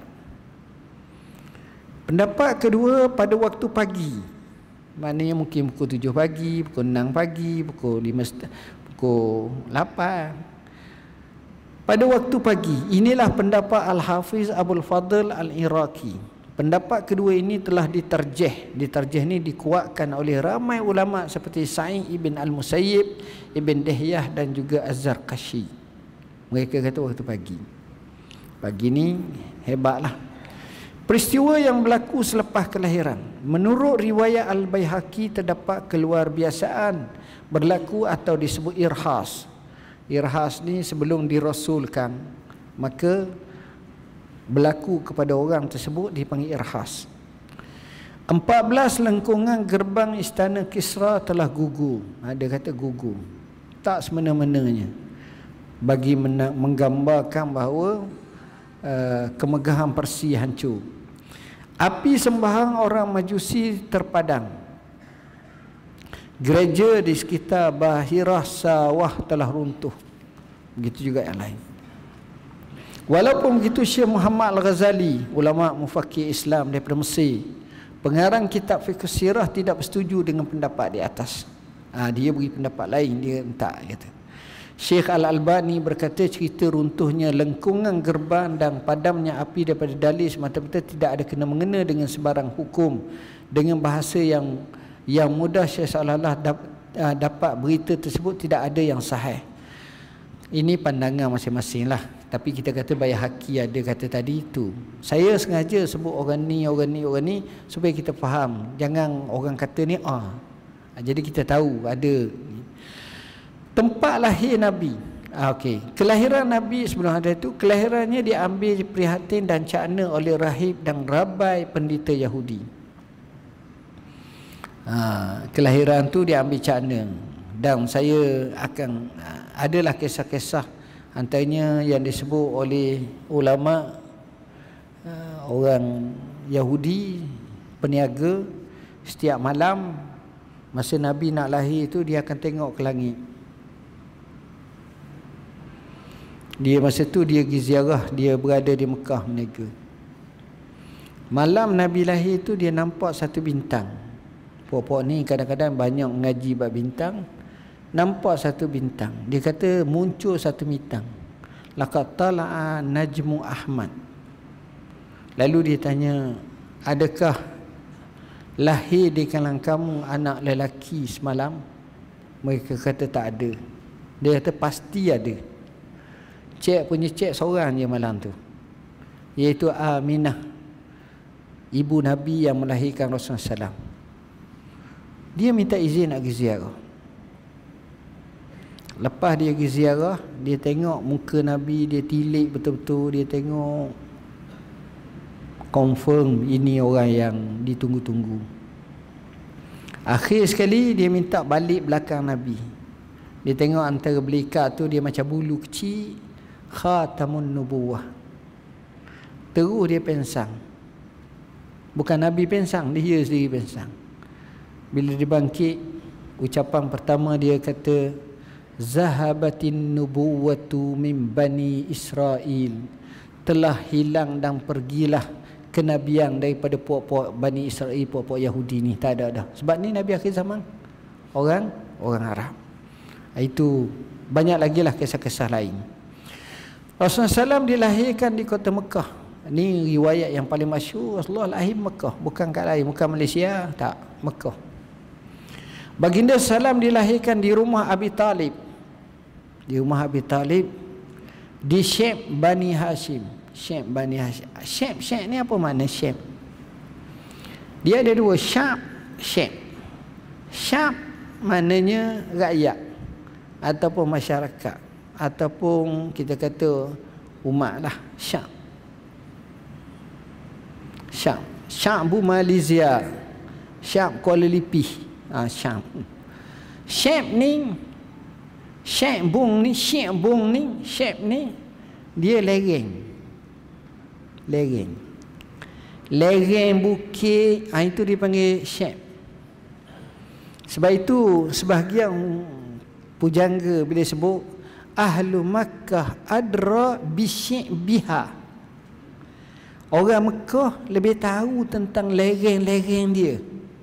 A: Pendapat kedua, pada waktu pagi. Maknanya mungkin pukul tujuh pagi, pukul enam pagi, pukul lima, pukul lapan. Pada waktu pagi. Inilah pendapat Al-Hafiz Abul Fadl Al-Iraqi. Pendapat kedua ini telah diterjih. Diterjih ini dikuatkan oleh ramai ulama seperti Sa'id ibn Al-Musayyib, Ibn Dihyah dan juga Az-Zarqashi. Mereka kata waktu pagi. Pagi ni hebatlah. Peristiwa yang berlaku selepas kelahiran. Menurut riwayat Al-Baihaqi terdapat keluarbiasaan berlaku atau disebut irhas. Irhas ni sebelum dirasulkan, maka berlaku kepada orang tersebut dipanggil irhas. empat belas lengkungan gerbang istana Kisra telah gugur. Ada kata gugur. Tak semena-menanya. Bagi menggambarkan bahawa uh, kemegahan Persia hancur. Api sembahyang orang Majusi terpadam. Gereja di sekitar Bahirah Sawah telah runtuh. Begitu juga yang lain. Walaupun begitu, Syekh Muhammad Al-Ghazali, ulama mufakir Islam daripada Mesir, pengarang kitab Fiqh Sirah, tidak bersetuju dengan pendapat di atas. Ha, dia beri pendapat lain, dia tak kata. Syekh Al-Albani berkata cerita runtuhnya lengkungan gerbang dan padamnya api daripada dalil semata-mata tidak ada kena-mengena dengan sebarang hukum. Dengan bahasa yang yang mudah, Syekh seolah-olah dapat berita tersebut tidak ada yang sahih. Ini pandangan masing-masing lah. Tapi kita kata Baihaqi ada kata tadi itu. Saya sengaja sebut orang ni, orang ni, orang ni supaya kita faham. Jangan orang kata ni ah. Jadi kita tahu ada tempat lahir Nabi. Ah, okey. Kelahiran Nabi sebelum ada itu, kelahirannya diambil prihatin dan cakna oleh rahib dan rabai pendeta Yahudi. Ah, kelahiran tu diambil cakna. Dan saya akan adalah kisah-kisah antaranya yang disebut oleh ulama uh, orang Yahudi peniaga setiap malam masa Nabi nak lahir tu dia akan tengok ke langit. Dia masa tu dia pergi ziarah, dia berada di Mekah meniaga. Malam Nabi lahir tu dia nampak satu bintang. Puak-puak ni kadang-kadang banyak mengaji bab bintang. Nampak satu bintang. Dia kata muncul satu bintang. Laqad tala'a najmu Ahmad. Lalu dia tanya, adakah lahir di kalangan kamu anak lelaki semalam? Mereka kata tak ada. Dia kata pasti ada. Cik punya cik seorang je malam tu, iaitu Aminah, ibu Nabi yang melahirkan Rasulullah sallallahu alaihi wasallam. Dia minta izin nak pergi ziarah. Lepas dia pergi ziarah, dia tengok muka Nabi, dia tilik betul-betul, dia tengok, confirm ini orang yang ditunggu-tunggu. Akhir sekali dia minta balik belakang Nabi. Dia tengok antara belikat tu dia macam bulu kecil, khatamun nubuwah. Terus dia pensang. Bukan Nabi pensang, dia sendiri pensang. Bila dia bangkit, ucapan pertama dia kata, zahabatin nubuwatu min bani Israel. Telah hilang dan pergilah kenabian daripada puak-puak Bani Israel, puak-puak Yahudi ni. Tak ada dah. Sebab ni Nabi akhir zaman orang orang Arab. Itu banyak lagi lah kisah-kisah lain. Rasulullah sallallahu alaihi wasallam dilahirkan di kota Mekah. Ini riwayat yang paling masyhur. Rasulullah lahir Mekah, bukan kat lain, bukan Malaysia, tak, Mekah. Baginda salam dilahirkan di rumah Abi Talib. Di rumah Abi Talib di Syekh Bani Hashim. Syekh Bani Hashim. Syekh, Syekh ni apa makna Syekh? Dia ada dua, Syab, Syekh. Syab maknanya rakyat ataupun masyarakat, ataupun kita kata umat lah, Syab. Syab, Syabu Malaysia, Syab Kuala Lumpur, ha, Syab. Syekh ni, Syekh Bung ni, Syekh Bung ni, Syekh ni dia lereng. Lereng. Lereng bukit, ha, itu dipanggil Syekh. Sebab itu sebahagian pujangga bila sebut Ahlu Makkah adra bisyik biha, orang Mekah lebih tahu tentang lereng-lereng dia.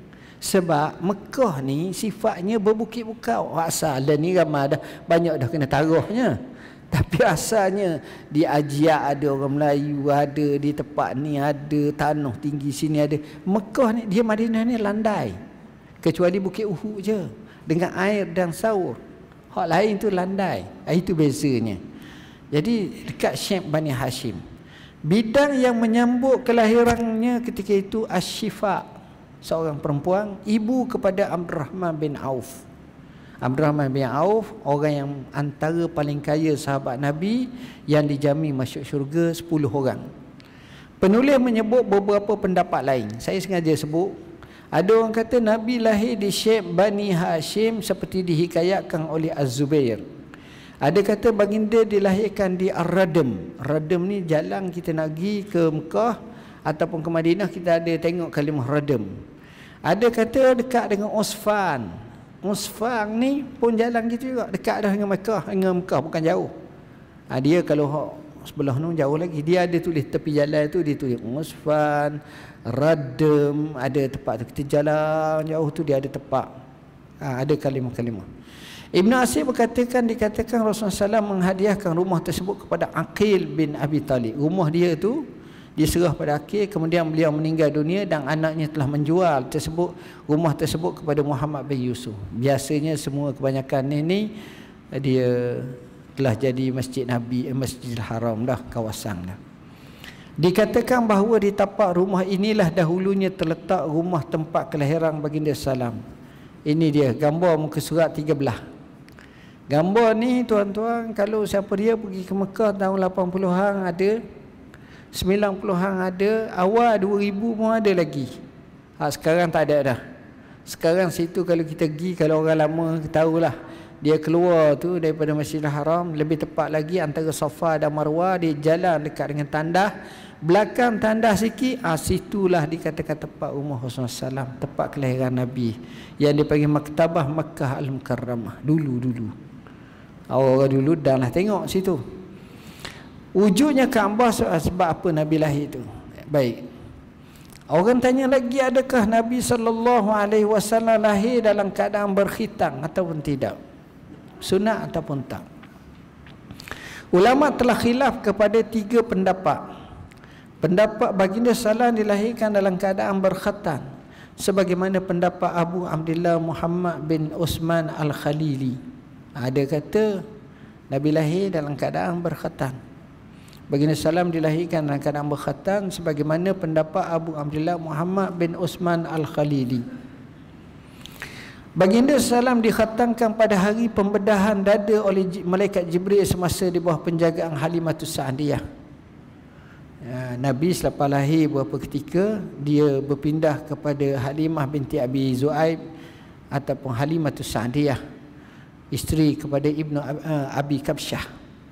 A: Sebab Mekah ni sifatnya berbukit-bukau. Asal ni ramai dah, banyak dah kena taruhnya. Tapi asalnya di Ajiak ada orang Melayu, ada di tempat ni ada, tanah tinggi sini ada. Mekah ni, dia Madinah ni landai, kecuali Bukit Uhud je dengan air dan saur. Hak lain tu landai. Itu bezanya. Jadi dekat Syekh Bani Hashim. Bidang yang menyambut kelahirannya ketika itu Asy-Syifa, seorang perempuan, ibu kepada Abdurrahman bin Auf. Abdurrahman bin Auf orang yang antara paling kaya sahabat Nabi yang dijamin masuk syurga, sepuluh orang. Penulis menyebut beberapa pendapat lain. Saya sengaja sebut. Ada orang kata Nabi lahir di Syekh Bani Hashim seperti dihikayatkan oleh Az-Zubair. Ada kata baginda dilahirkan di Ar-Radam. Radam ni jalan kita nak pergi ke Mekah ataupun ke Madinah, kita ada tengok kalimah Radam. Ada kata dekat dengan Usfan. Usfan ni pun jalan gitu juga, dekat dah dengan Mekah, dengan Mekah bukan jauh. Ha, dia kalau sebelah tu jauh lagi, dia ada tulis tepi jalan tu, dia tulis Usfan, Radam, ada tempat tu kita jalan jauh tu dia ada tempat. Ha, ada kalimah-kalimah. Ibn Asir berkatakan, dikatakan Rasulullah sallallahu alaihi wasallam menghadiahkan rumah tersebut kepada Aqil bin Abi Talib. Rumah dia tu diserah pada Aqil, kemudian beliau meninggal dunia dan anaknya telah menjual tersebut rumah tersebut kepada Muhammad bin Yusuf. Biasanya semua kebanyakan ini dia telah jadi Masjid Nabi, Masjidil Haram dah, kawasan dah. Dikatakan bahawa di tapak rumah inilah dahulunya terletak rumah tempat kelahiran baginda salam. Ini dia gambar muka surat tiga belas. Gambar ni tuan-tuan, kalau siapa dia pergi ke Mekah tahun lapan puluhan ada, sembilan puluhan ada, awal dua ribu pun ada lagi. Ha, sekarang tak ada dah. Sekarang situ kalau kita pergi, kalau orang lama tahulah, dia keluar tu daripada Masjidil Haram, lebih tepat lagi antara Safa dan Marwah, dia jalan dekat dengan tandah. Belakang tandah sikit, ah situlah dikatakan tempat rumah Rasulullah sallallahu alaihi wasallam, tempat kelahiran Nabi, yang dipanggil Maktabah Makkah Al-Mukarramah dulu-dulu. Orang dulu dah lah tengok situ. Wujudnya Kaabah sebab apa Nabi lahir tu. Baik. Orang tanya lagi, adakah Nabi sallallahu alaihi wasallam lahir dalam keadaan berkhitang ataupun tidak? Sunat ataupun tak? Ulama telah khilaf kepada tiga pendapat. Pendapat baginda salam dilahirkan dalam keadaan berkhitan, sebagaimana pendapat Abu Abdullah Muhammad bin Utsman Al-Khalili. Ada kata Nabi lahir dalam keadaan berkhitan. Baginda salam dilahirkan dalam keadaan berkhitan, sebagaimana pendapat Abu Abdullah Muhammad bin Utsman Al-Khalili. Baginda salam dikhatamkan pada hari pembedahan dada oleh malaikat Jibril semasa di bawah penjagaan Halimatus Sa'diyah. Nabi selepas lahir beberapa ketika, dia berpindah kepada Halimah binti Abi Zu'aib ataupun Halimatus Sa'diyah, isteri kepada Ibnu Abi Kabsyah.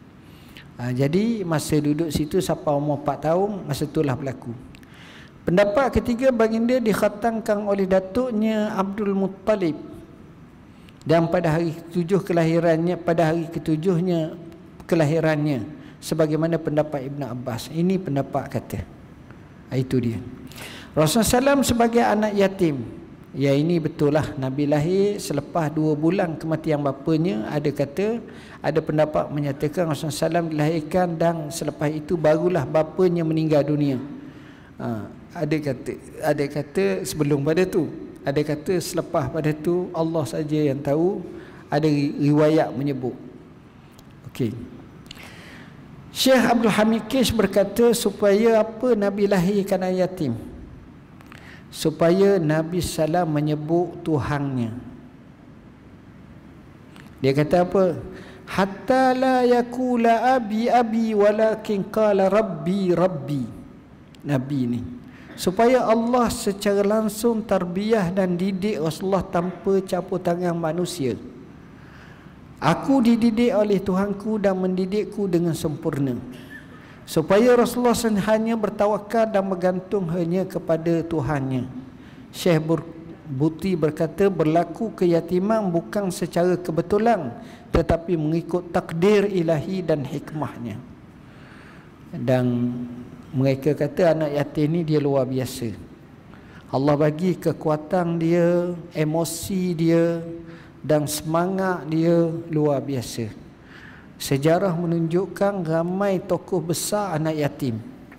A: Jadi masa duduk situ sampai umur empat tahun, masa itulah berlaku. Pendapat ketiga, baginda dikhatamkan oleh datuknya Abdul Muttalib, dan pada hari ketujuh kelahirannya, pada hari ketujuhnya kelahirannya, sebagaimana pendapat Ibn Abbas. Ini pendapat kata. Itu dia. Rasulullah sallallahu alaihi wasallam sebagai anak yatim. Ya, ini betul lah. Nabi lahir selepas dua bulan kematian bapanya. Ada kata, ada pendapat menyatakan Rasulullah sallallahu alaihi wasallam dilahirkan dan selepas itu barulah bapanya meninggal dunia. Ha, ada kata, ada kata sebelum pada tu. Ada kata selepas pada tu, Allah saja yang tahu. Ada riwayat menyebut. Okey. Syekh Abdul Hamid Kish berkata, supaya apa Nabi lahirkan anak yatim? Supaya Nabi salam menyebut Tuhannya. Dia kata apa? Hatta la yakula abi abi walakin qala rabbi rabbi. Nabi ni supaya Allah secara langsung tarbiyah dan didik Rasulullah tanpa campur tangan manusia. Aku dididik oleh Tuhanku dan mendidikku dengan sempurna. Supaya Rasulullah hanya bertawakal dan bergantung hanya kepada Tuhannya. Syekh Buti berkata, berlaku keyatiman bukan secara kebetulan, tetapi mengikut takdir ilahi dan hikmahnya. Dan mereka kata anak yatim ni dia luar biasa. Allah bagi kekuatan dia, emosi dia dan semangat dia luar biasa. Sejarah menunjukkan ramai tokoh besar anak yatim.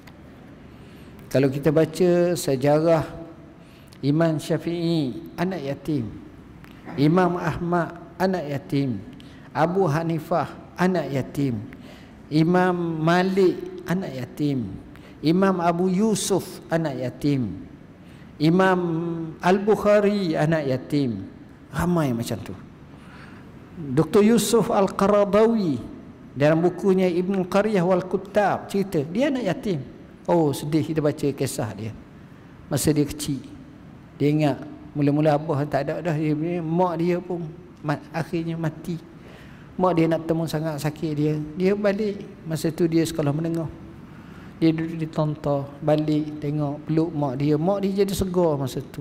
A: Kalau kita baca sejarah, Imam Syafi'i anak yatim, Imam Ahmad anak yatim, Abu Hanifah anak yatim, Imam Malik anak yatim, Imam Abu Yusuf anak yatim, Imam Al-Bukhari anak yatim. Ramai macam tu. Doktor Yusuf Al-Qaradawi dalam bukunya Ibn Qaryah wal Kuttab cerita dia anak yatim. Oh, sedih kita baca kisah dia masa dia kecil. Dia ingat mula-mula abah tak ada dah, dia, mak dia pun mat, akhirnya mati. Mak dia nak temu sangat sakit dia. Dia balik masa tu dia sekolah menengah. Dia duduk di tonton, balik tengok peluk mak dia. Mak dia jadi segar masa tu.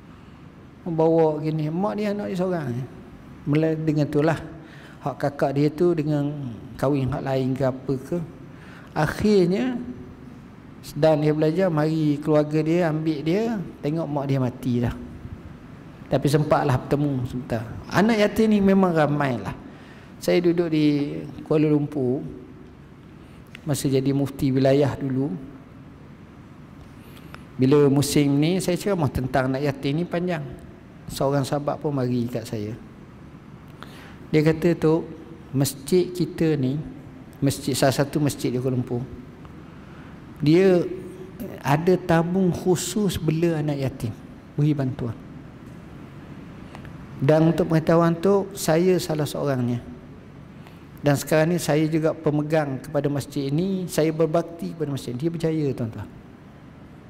A: Bawa gini, mak dia anak dia seorang. Mula dengan itulah hak kakak dia tu dengan kahwin hak lain ke apa ke, akhirnya sedang dia belajar, mari keluarga dia ambil dia, tengok mak dia mati dah. Tapi sempatlah bertemu sebentar. Anak yatim ni memang ramai lah. Saya duduk di Kuala Lumpur masa jadi mufti wilayah dulu. Bila musim ni saya ceramah tentang anak yatim ni panjang. Seorang sahabat pun mari kat saya. Dia kata, tu masjid kita ni, masjid salah satu masjid di Kuala Lumpur, dia ada tabung khusus bela anak yatim, beri bantuan. Dan untuk pengetahuan tu, saya salah seorangnya. Dan sekarang ni saya juga pemegang kepada masjid ini. Saya berbakti kepada masjid. Dia berjaya, tuan-tuan.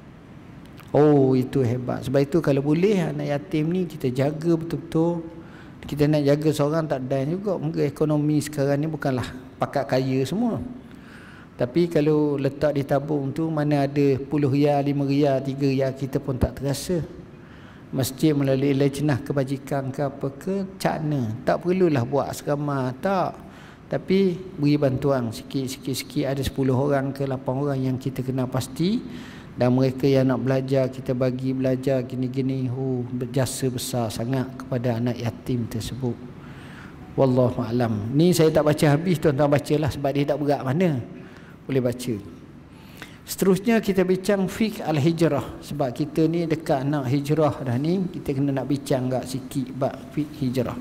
A: Oh, itu hebat. Sebab itu kalau boleh anak yatim ni kita jaga betul-betul, Kita nak jaga seorang tak dan juga. Mungkin ekonomi sekarang ni bukanlah pakat kaya semua. Tapi kalau letak di tabung tu, mana ada puluh riyal, lima riyal, tiga riyal, kita pun tak terasa. Masjid melalui lejnah kebajikan ke apa ke, cakna. Tak perlulah buat asrama, tak. Tapi beri bantuan sikit-sikit-sikit. Ada sepuluh orang ke lapan orang yang kita kenal pasti. Dan mereka yang nak belajar, kita bagi belajar gini-gini. Oh, berjasa besar sangat kepada anak yatim tersebut. Wallahualam. Ni saya tak baca habis, tuan-tuan bacalah sebab dia tak berat mana. Boleh baca. Seterusnya kita bincang fiqh al-hijrah. Sebab kita ni dekat nak hijrah dah ni, kita kena nak bincang agak sikit bab fiqh hijrah.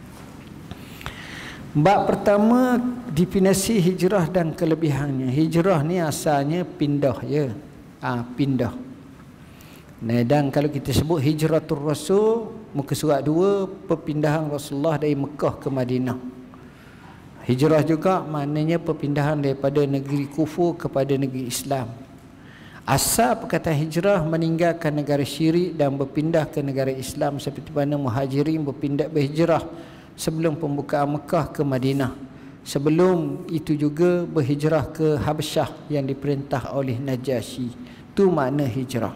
A: Bab pertama, definisi hijrah dan kelebihannya. Hijrah ni asalnya pindah ya. Ah, pindah. Nah, dan kalau kita sebut hijratul rasul, muka surat dua, perpindahan Rasulullah dari Mekah ke Madinah. Hijrah juga maknanya perpindahan daripada negeri kufur kepada negeri Islam. Asal perkataan hijrah meninggalkan negara syirik dan berpindah ke negara Islam, seperti mana muhajirin berpindah berhijrah sebelum pembukaan Mekah ke Madinah. Sebelum itu juga berhijrah ke Habasyah yang diperintah oleh Najasyi. Itu makna hijrah.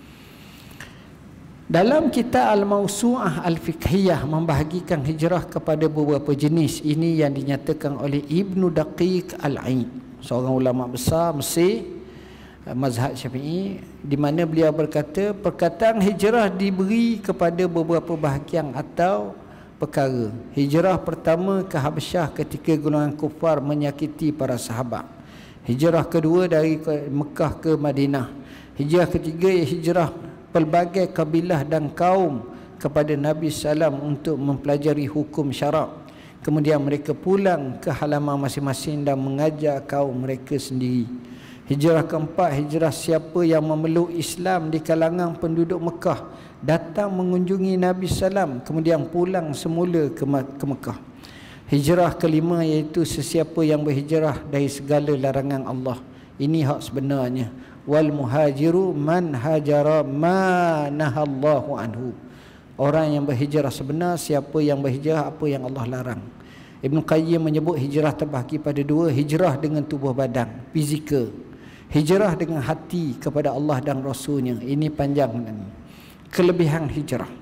A: Dalam kitab Al-Mawsu'ah Al-Fiqhiyah membahagikan hijrah kepada beberapa jenis. Ini yang dinyatakan oleh Ibnu Daqiq Al-Aid, seorang ulama besar Mesir, mazhab Syafi'i, di mana beliau berkata, perkataan hijrah diberi kepada beberapa bahagian atau perkara. Hijrah pertama ke Habasyah ketika golongan kufar menyakiti para sahabat. Hijrah kedua dari Mekah ke Madinah. Hijrah ketiga ialah hijrah pelbagai kabilah dan kaum kepada Nabi Sallam untuk mempelajari hukum syarak. Kemudian mereka pulang ke halaman masing-masing dan mengajar kaum mereka sendiri. Hijrah keempat, hijrah siapa yang memeluk Islam di kalangan penduduk Mekah, datang mengunjungi Nabi Sallam, kemudian pulang semula ke, ke Mekah. Hijrah kelima iaitu sesiapa yang berhijrah dari segala larangan Allah. Ini hak sebenarnya. Wal muhajiru man hajara ma nahallahu anhu. Orang yang berhijrah sebenar siapa yang berhijrah apa yang Allah larang. Ibn Qayyim menyebut hijrah terbahagi pada dua. Hijrah dengan tubuh badan, fizikal. Hijrah dengan hati kepada Allah dan Rasulnya. Ini panjang ini. Kelebihan hijrah.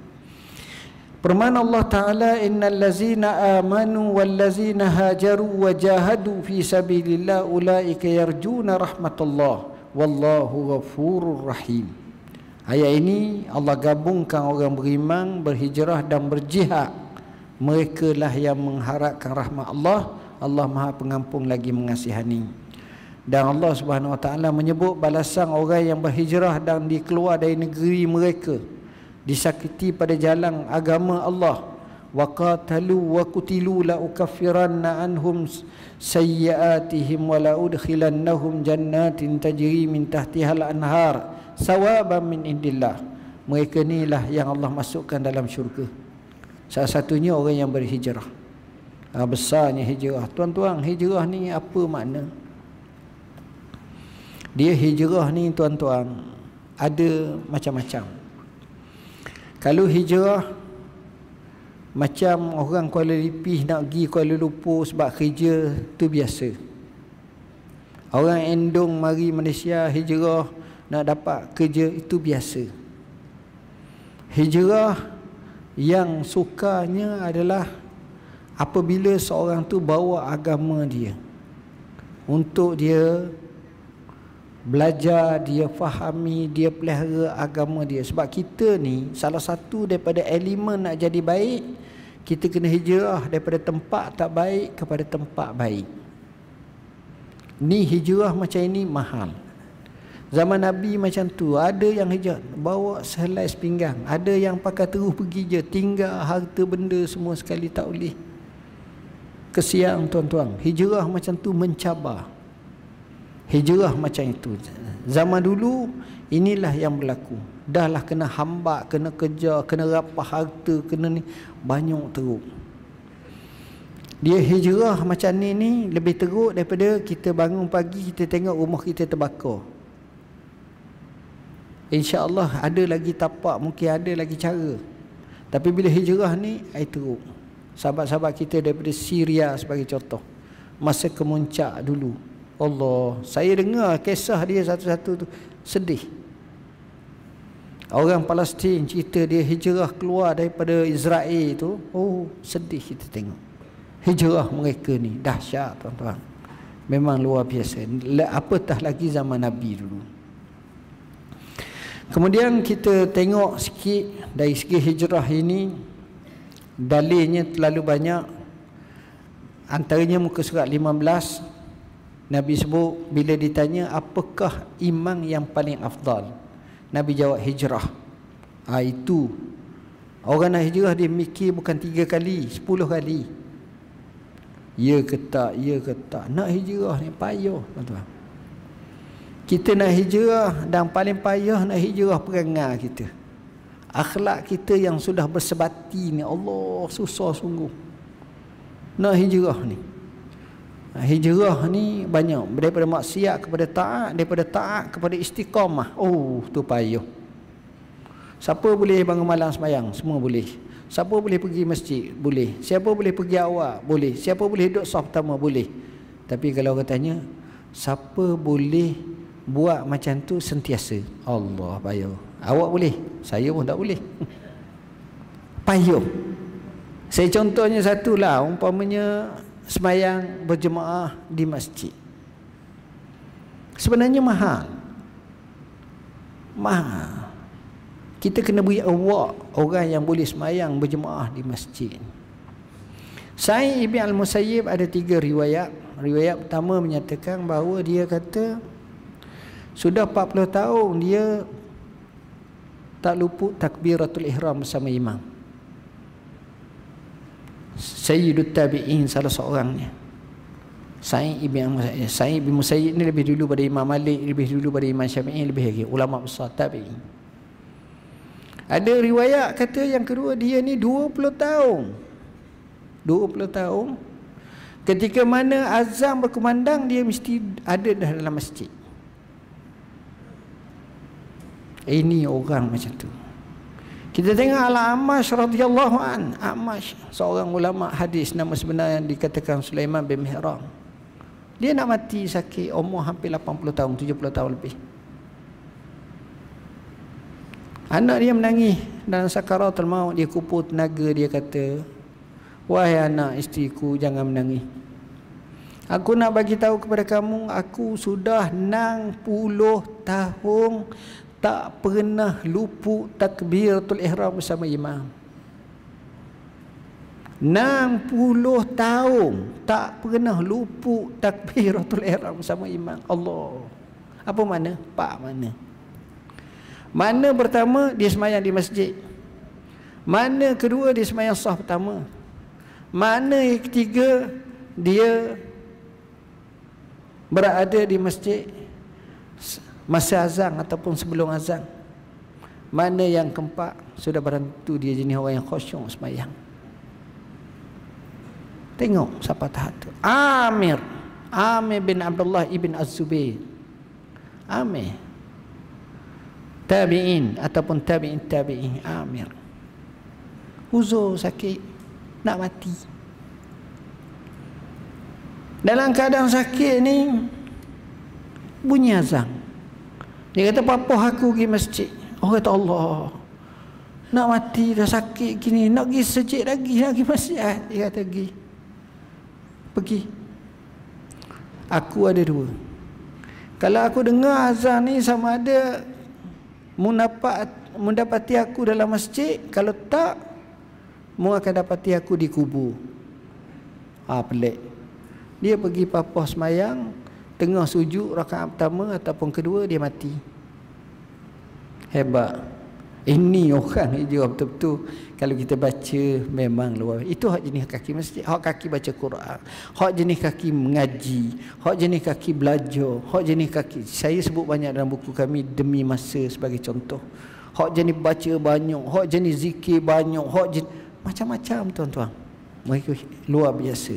A: Firman Allah Ta'ala, innal ladzina amanu wal ladzina hajaru wa jahadu fi sabilillah ulaika yarjuna rahmatullah wallahu ghafurur rahim. Ayat ini Allah gabungkan orang beriman, berhijrah dan berjihad. Mereka lah yang mengharapkan rahmat Allah. Allah Maha Pengampun lagi mengasihani. Dan Allah Subhanahu Wa Ta'ala menyebut balasan orang yang berhijrah dan dikeluar dari negeri mereka, disakiti pada jalan agama Allah. Wa qatalu wa qutilu la ukaffiranna anhum sayyiatihim wa la udkhilannahum jannatin tajri min tahtiha al-anhar sawaban min indillah. Mereka inilah yang Allah masukkan dalam syurga. Salah satunya orang yang berhijrah. Ha, besarnya hijrah. Tuan-tuan, hijrah ni apa makna? Dia hijrah ni tuan-tuan ada macam-macam. Kalau hijrah macam orang Kuala Lumpur nak pergi Kuala Lumpur sebab kerja, tu biasa. Orang Endong mari Malaysia hijrah nak dapat kerja, itu biasa. Hijrah yang sukanya adalah apabila seorang tu bawa agama dia untuk dia belajar, dia fahami, dia pelihara agama dia. Sebab kita ni salah satu daripada elemen nak jadi baik, kita kena hijrah daripada tempat tak baik kepada tempat baik. Ni hijrah macam ini mahal. Zaman Nabi macam tu, ada yang hijrah bawa sehelai sepinggang, ada yang pakai terus pergi je, tinggal harta benda semua sekali tak boleh. Kesian tuan-tuan, hijrah macam tu mencabar. Hijrah macam itu. Zaman dulu inilah yang berlaku. Dahlah kena hamba, kena kejar, kena rapah harta, kena ni, banyak teruk. Dia hijrah macam ni ni lebih teruk daripada kita bangun pagi kita tengok rumah kita terbakar. InsyaAllah ada lagi tapak, mungkin ada lagi cara. Tapi bila hijrah ni, itu sahabat-sahabat kita daripada Syria sebagai contoh, masa kemuncak dulu, Allah, saya dengar kisah dia satu-satu tu, sedih. Orang Palestin cerita dia hijrah keluar daripada Israel tu, oh sedih kita tengok. Hijrah mereka ni dahsyat tuan-tuan. Memang luar biasa. Apatah lagi zaman Nabi dulu. Kemudian kita tengok sikit dari segi hijrah ini, dalilnya terlalu banyak. Antaranya muka surat lima belas, Nabi sebut bila ditanya apakah iman yang paling afdal, Nabi jawab hijrah. Ha, itu orang nak hijrah dia mikir bukan tiga kali, sepuluh kali. Ya ke tak, ya ke tak. Nak hijrah ni payah tuan-tuan. Kita nak hijrah, dan paling payah nak hijrah perangai kita, akhlak kita yang sudah bersebati ni, Allah susah sungguh nak hijrah ni. Hijrah ni banyak, daripada maksiat kepada taat, daripada taat kepada istiqamah. Oh, tu payah. Siapa boleh bangun malam sembahyang? Semua boleh. Siapa boleh pergi masjid? Boleh. Siapa boleh pergi awak? Boleh. Siapa boleh duduk saf pertama? Boleh. Tapi kalau orang tanya, siapa boleh buat macam tu sentiasa? Allah, payah. Awak boleh, saya pun tak boleh. Payah. Saya contohnya satulah, umpamanya sembahyang berjemaah di masjid. Sebenarnya mahal. Mahal. Kita kena beri award orang yang boleh sembahyang berjemaah di masjid. Sa'id bin Al-Musayyib ada tiga riwayat. Riwayat pertama menyatakan bahawa dia kata sudah empat puluh tahun dia tak luput takbiratul ihram bersama imam. Sayyidut Tabi'in salah seorangnya, Sa'id bin Musayyib. Sa'id bin Musayyib ni lebih dulu pada Imam Malik, lebih dulu pada Imam Syafi'i, lebih lagi ulama besar tabi'in. Ada riwayat kata yang kedua dia ni dua puluh tahun. dua puluh tahun ketika mana azan berkumandang dia mesti ada dalam masjid. Ini orang macam tu. Kita tengok Al-Amash radhiyallahu an. Amash seorang ulama hadis, nama sebenar yang dikatakan Sulaiman bin Mihran. Dia nak mati sakit, umur hampir lapan puluh tahun, tujuh puluh tahun lebih. Anak dia menangis dalam sakaratul maut, dia kumpul tenaga, dia kata, wahai anak isteriku, jangan menangis. Aku nak bagi tahu kepada kamu, aku sudah enam puluh tahun tak pernah luput takbiratul ihram bersama imam. enam puluh tahun tak pernah luput takbiratul ihram bersama imam. Allah. Apa mana? Pak mana? Mana pertama dia sembahyang di masjid. Mana kedua dia sembahyang saf pertama. Mana yang ketiga dia berada di masjid masa azan ataupun sebelum azan. Mana yang keempat sudah berantu dia jenis orang yang khusyuk sembahyang. Tengok siapa tahap tu. Amir Amir bin Abdullah ibn Az-Zubair. Amir tabi'in ataupun tabi'in tabi'in. Amir uzur sakit, nak mati. Dalam keadaan sakit ni bunyi azan. Dia kata, papa aku pergi masjid. Oh kata, Allah, nak mati dah sakit gini, nak pergi sejid lagi, nak pergi masjid. Dia kata, pergi. Pergi. Aku ada dua. Kalau aku dengar azan ni, sama ada mendapat, mendapati aku dalam masjid. Kalau tak, mu akan dapati aku di kubur. Ah, pelik. Dia pergi papa semayang, tengah sujud rakaat pertama ataupun kedua dia mati. Hebat. Ini orang hijrah betul-betul. Kalau kita baca memang luar. Itu hak jenis kaki masjid, hak kaki baca Quran, hak jenis kaki mengaji, hak jenis kaki belajar, hak jenis kaki, saya sebut banyak dalam buku kami demi masa sebagai contoh. Hak jenis baca banyak, hak jenis zikir banyak, hak jenis macam-macam tuan-tuan. Mereka luar biasa.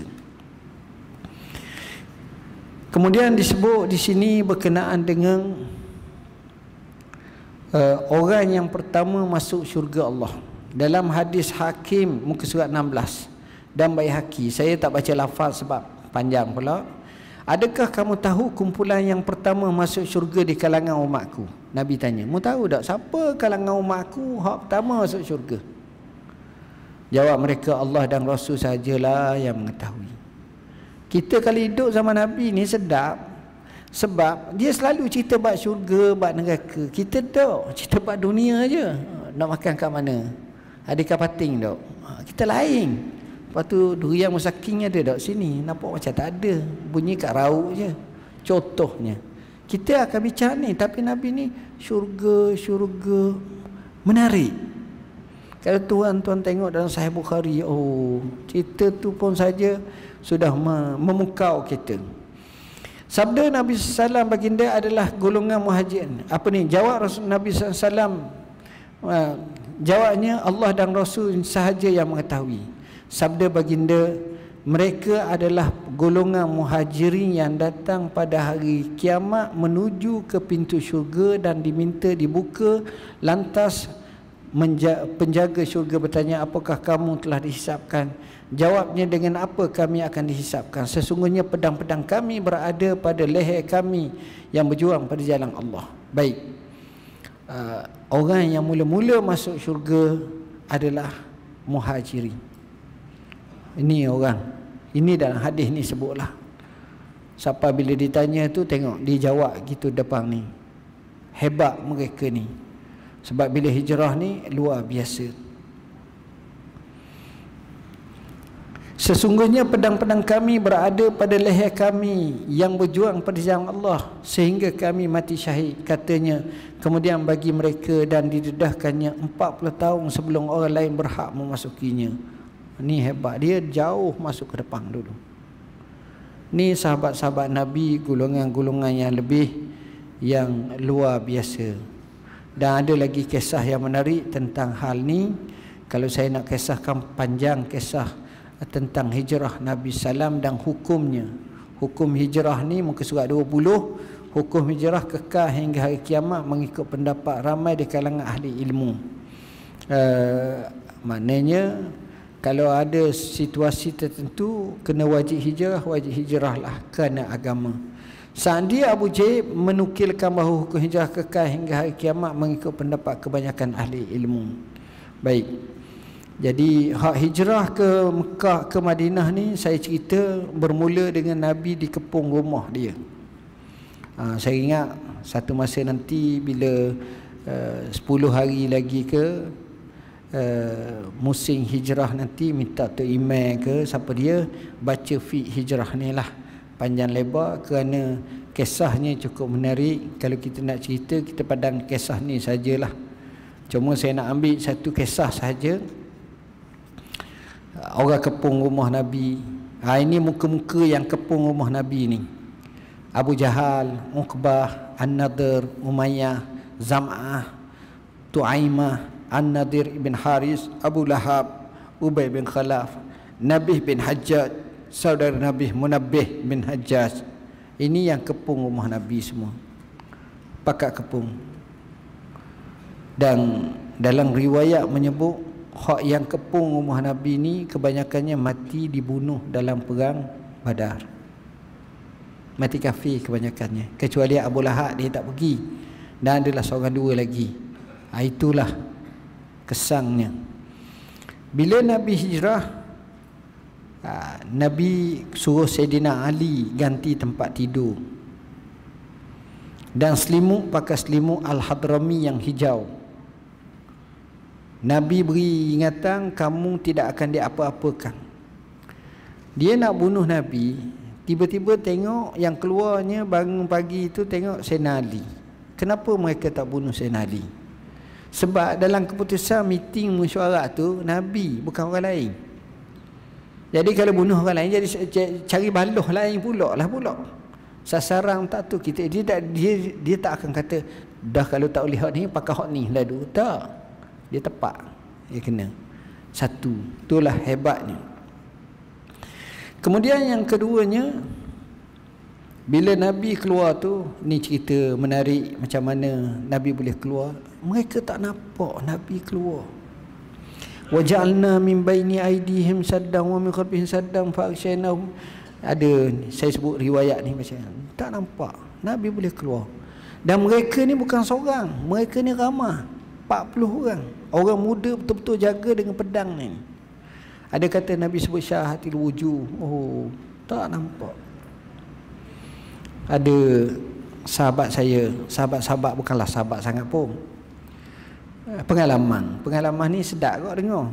A: Kemudian disebut di sini berkenaan dengan uh, orang yang pertama masuk syurga Allah. dalam hadis Hakim muka surat enam belas dan Baihaqi, saya tak baca lafaz sebab panjang pula. Adakah kamu tahu kumpulan yang pertama masuk syurga di kalangan umatku? Nabi tanya, mu tahu tak siapa kalangan umatku hak pertama masuk syurga? Jawab mereka, Allah dan Rasul sajalah yang mengetahui. Kita kalau hidup zaman Nabi ni sedap, sebab dia selalu cerita bab syurga, bab neraka. Kita tak cerita bab dunia aja. Nak makan kat mana? Adakah pating tak? Kita lain. Lepas tu durian musaking ada tak sini? Nampak macam tak ada. Bunyi kat rauk je. Contohnya. Kita akan bicara ni, tapi Nabi ni syurga, syurga menarik. Kalau tuan-tuan tengok dalam Sahih Bukhari, oh, cerita tu pun saja sudah memukau kita. Sabda Nabi sallallahu alaihi wasallam baginda adalah golongan muhajirin. Apa ni? Jawab Rasul Nabi sallallahu alaihi wasallam. Uh, jawabnya Allah dan Rasul sahaja yang mengetahui. Sabda baginda, mereka adalah golongan muhajirin yang datang pada hari kiamat menuju ke pintu syurga dan diminta dibuka. Lantas penjaga syurga bertanya, apakah kamu telah dihisapkan? Jawabnya, dengan apa kami akan dihisapkan? Sesungguhnya pedang-pedang kami berada pada leher kami yang berjuang pada jalan Allah. Baik, uh, orang yang mula-mula masuk syurga adalah muhajirin. Ini orang, ini dalam hadis ni sebutlah. Siapa bila ditanya tu, tengok dia jawab gitu depan ni. Hebat mereka ni. Sebab bila hijrah ni luar biasa. Sesungguhnya pedang-pedang kami berada pada leher kami yang berjuang pada jalan Allah sehingga kami mati syahid, katanya. Kemudian bagi mereka dan didedahkannya empat puluh tahun sebelum orang lain berhak memasukinya. Ni hebat, dia jauh masuk ke depan dulu. Ni sahabat-sahabat Nabi, golongan-golongan yang lebih yang luar biasa. Dan ada lagi kisah yang menarik tentang hal ni. Kalau saya nak kisahkan panjang kisah tentang hijrah Nabi Salam dan hukumnya. Hukum hijrah ni muka surat dua puluh. Hukum hijrah kekal hingga hari kiamat mengikut pendapat ramai di kalangan ahli ilmu. Uh, maknanya kalau ada situasi tertentu kena wajib hijrah, wajib hijrahlah kerana agama. Seandainya Abu Jaib menukilkan bahawa hukum hijrah kekal hingga hari kiamat mengikut pendapat kebanyakan ahli ilmu. Baik. Jadi hak hijrah ke Mekah ke Madinah ni saya cerita bermula dengan Nabi dikepung rumah dia. Ha, saya ingat satu masa nanti bila uh, sepuluh hari lagi ke uh, musim hijrah nanti, minta Tok Imam ke siapa dia baca fiqh hijrah ni lah panjang lebar, kerana kisahnya cukup menarik. Kalau kita nak cerita, kita padang kisah ni sajalah. Cuma saya nak ambil satu kisah saja. Orang kepung rumah Nabi. Ha, ini muka-muka yang kepung rumah Nabi ni. Abu Jahal, Uqbah, An-Nadir, Umayyah, Zam'ah, Tu'aimah, An-Nadir ibn Haris, Abu Lahab, Ubay bin Khalaf, Nabih bin Hajjaj, saudara Nabi Munabbih bin Hajjaj. Ini yang kepung rumah Nabi semua. Pakat kepung. Dan dalam riwayat menyebut hak yang kepung rumah Nabi ni kebanyakannya mati dibunuh dalam perang Badar. Mati kafir kebanyakannya, kecuali Abu Lahab, dia tak pergi. Dan adalah seorang dua lagi. Ha, itulah kesangnya. Bila Nabi hijrah, ha, Nabi suruh Sayyidina Ali ganti tempat tidur. Dan selimut pakai selimut Al-Hadrami yang hijau. Nabi beri ingatan, kamu tidak akan diapa-apakan. Dia nak bunuh Nabi, tiba-tiba tengok yang keluarnya bangun pagi itu, tengok Sayyidina Ali. Kenapa mereka tak bunuh Sayyidina Ali? Sebab dalam keputusan meeting mesyuarat tu Nabi, bukan orang lain. Jadi kalau bunuh orang lain, jadi cari baloh lain pula lah pula. Sasaran tak tu kita, dia tak, dia, dia tak akan kata dah kalau tak boleh hak ni pakai hak ni lah dulu. Tak. Dia tepat, dia kena satu. Itulah hebatnya. Kemudian yang keduanya, bila Nabi keluar tu, ni cerita menarik macam mana Nabi boleh keluar. Mereka tak nampak Nabi keluar. Waja'alna min baini aydihim saddan wa min khalfihim saddan fa aghshaynahum. Ada saya sebut riwayat ni macam tak nampak Nabi boleh keluar. Dan mereka ni bukan seorang, mereka ni ramai, empat puluh orang. Orang muda betul-betul jaga dengan pedang ni. Ada kata Nabi sebut syahatil wujuh. Oh, tak nampak. Ada sahabat saya, sahabat-sahabat bukanlah sahabat sangat pun. Pengalaman, pengalaman ni sedap kau dengar.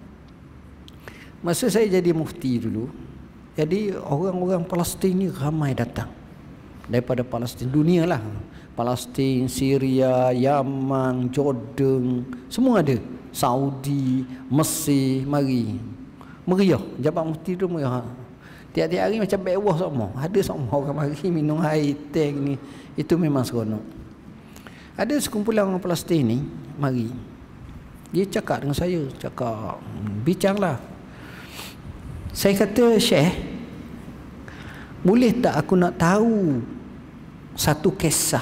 A: Masa saya jadi mufti dulu, jadi orang-orang Palestin ni ramai datang daripada Palestin dunia lah. Palestin, Syria, Yaman, Jordan, semua ada. Saudi, Mesir, mari. Meriah, jabat mufti tu meriah. Tiap-tiap hari macam bewah semua. Ada semua orang mari minum air, teh ni. Itu memang seronok. Ada sekumpulan orang Palestin ni mari. Dia cakap dengan saya, cakap bincanglah. Saya kata, Syekh, boleh tak aku nak tahu satu kisah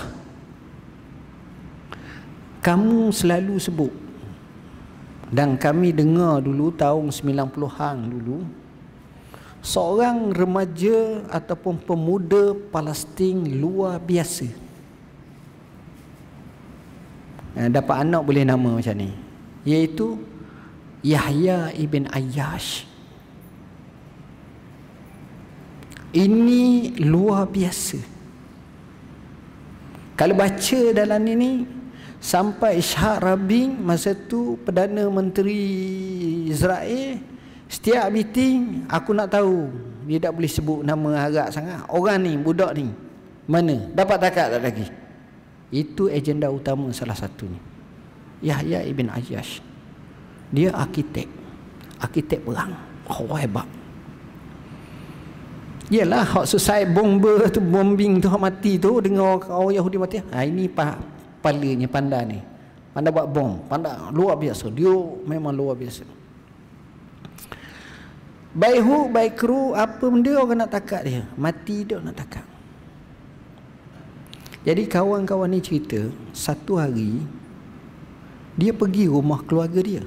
A: kamu selalu sebut dan kami dengar dulu tahun sembilan puluhan dulu, seorang remaja ataupun pemuda Palestin luar biasa. Nah, dapat anak boleh nama macam ni, iaitu Yahya ibn Ayyash. Ini luar biasa. Kalau baca dalam ini, sampai Ishaq Rabin masa tu Perdana Menteri Israel, setiap meeting aku nak tahu, dia tak boleh sebut nama Arab sangat. Orang ni, budak ni mana? Dapat takat tak lagi? Itu agenda utama salah satunya. Yahya ibn Ayyash. Dia arkitek. Arkitek perang. Oh, hebat. Yalah, hak suicide bomber tu, bombing tu, hak mati tu dengan orang, orang Yahudi mati. Ha, ini pa, palanya panda ni. Panda buat bom, panda luar biasa. Dia memang luar biasa. Baik hu, baik kru, apa benda orang nak takat dia. Mati dia nak takat. Jadi kawan-kawan ni cerita, satu hari dia pergi rumah keluarga dia.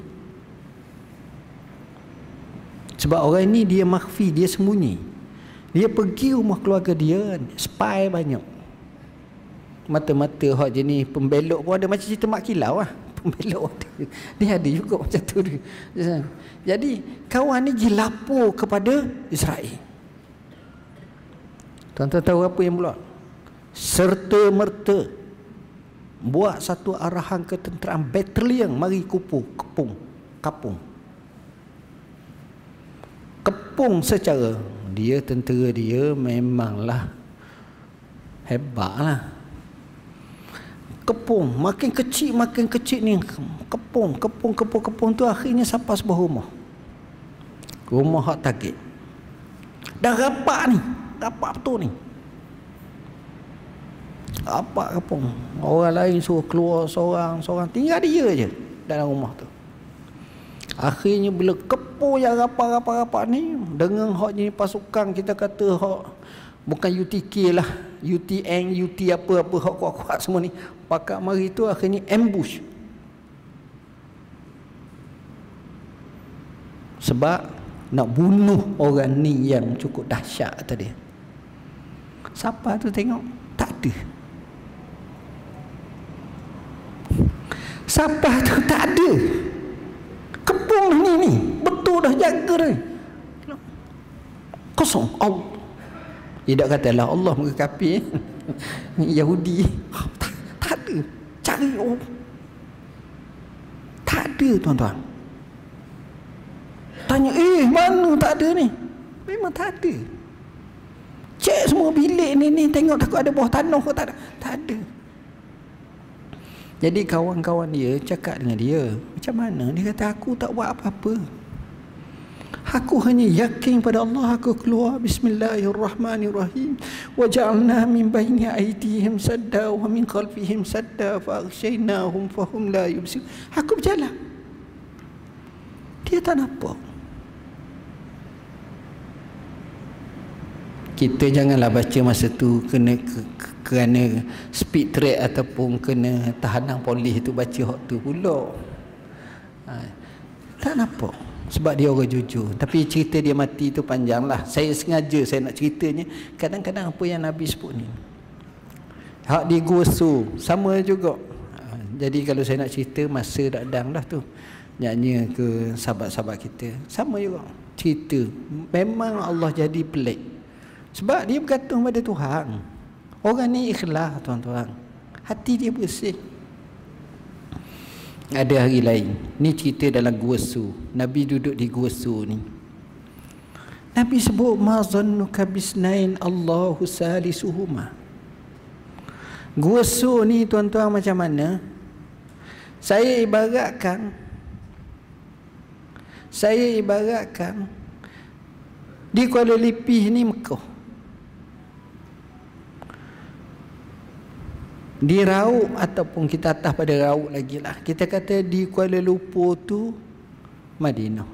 A: Sebab orang ni dia makhfi, dia sembunyi. Dia pergi rumah keluarga dia, spy banyak. Mata-mata hak jenis pembelok pun ada, macam cerita Mak Kilau lah. Pembelok ada. Dia ada juga macam tu. Jadi kawan ni pergi lapor kepada Israel. Tuan-tuan tahu apa yang berlaku? Serta merta buat satu arahan ketenteraan batalion mari kupu, kepung, kapung. Kepung secara dia tentera dia memanglah hebatlah. Kepung makin kecil makin kecil ni, kepung kepung kepung kepung tu akhirnya sampai sebuah rumah. Rumah hak target. Dah rapat ni, rapat betul ni. Apa kepung. Orang lain suruh keluar seorang, seorang tinggal dia je dalam rumah tu. Akhirnya bila kepung yang rapat-rapat-rapat ni dengan hak ni pasukan, kita kata hak bukan U T K lah, U T N, U T apa-apa hak kuat-kuat semua ni, pakat mari tu akhirnya ambush. Sebab nak bunuh orang ni yang cukup dahsyat kata dia. Siapa tu tengok? Tak ada. Siapa tu tak ada. Kepung ni ni betul dah jaga dah. Kosong. Allah. Dia tak katalah Allah muka kafir. Yahudi. Tak, tak ada. Cari oh. Tak ada tuan-tuan. Tanya, eh mana tak ada ni? Memang tak ada. Cek semua bilik ni ni, tengok takut ada bawah tanah ke tak ada. Tak ada. Jadi kawan-kawan dia cakap dengan dia, macam mana? Dia kata, aku tak buat apa-apa. Aku hanya yakin pada Allah. Aku keluar bismillahirrahmanirrahim. Wa ja'alna min baini aydihim sadda wa min khalfihim sadda fa aghshaynahum fa hum la yubsirun. Aku berjalan. Dia tak nampak. Kita janganlah baca masa tu kena ke, ke, kerana speed trap ataupun kena tahanan polis tu baca hak tu pula. Ha. Tak nampak. Sebab dia orang jujur. Tapi cerita dia mati tu panjang lah. Saya sengaja saya nak ceritanya. Kadang-kadang apa yang Nabi sebut ni, hak di Gua Sur sama juga. Jadi kalau saya nak cerita, masa dah dang dah tu, nyanyi ke sahabat-sahabat kita, sama juga cerita. Memang Allah jadi pelik, sebab dia bergantung pada Tuhan. Orang ni ikhlas tuan-tuan, hati dia bersih. Ada hari lain, ni cerita dalam Gua Sur. Nabi duduk di Gua Sur ni, Nabi sebut ma zannuka bisnain Allahu salisuhuma. Gua Sur ni tuan-tuan macam mana? Saya ibaratkan Saya ibaratkan di Kuala Lipih ni Mekah, di Rauk, ataupun kita atas pada Rauk lagi lah, kita kata di Kuala Lumpur tu Madinah.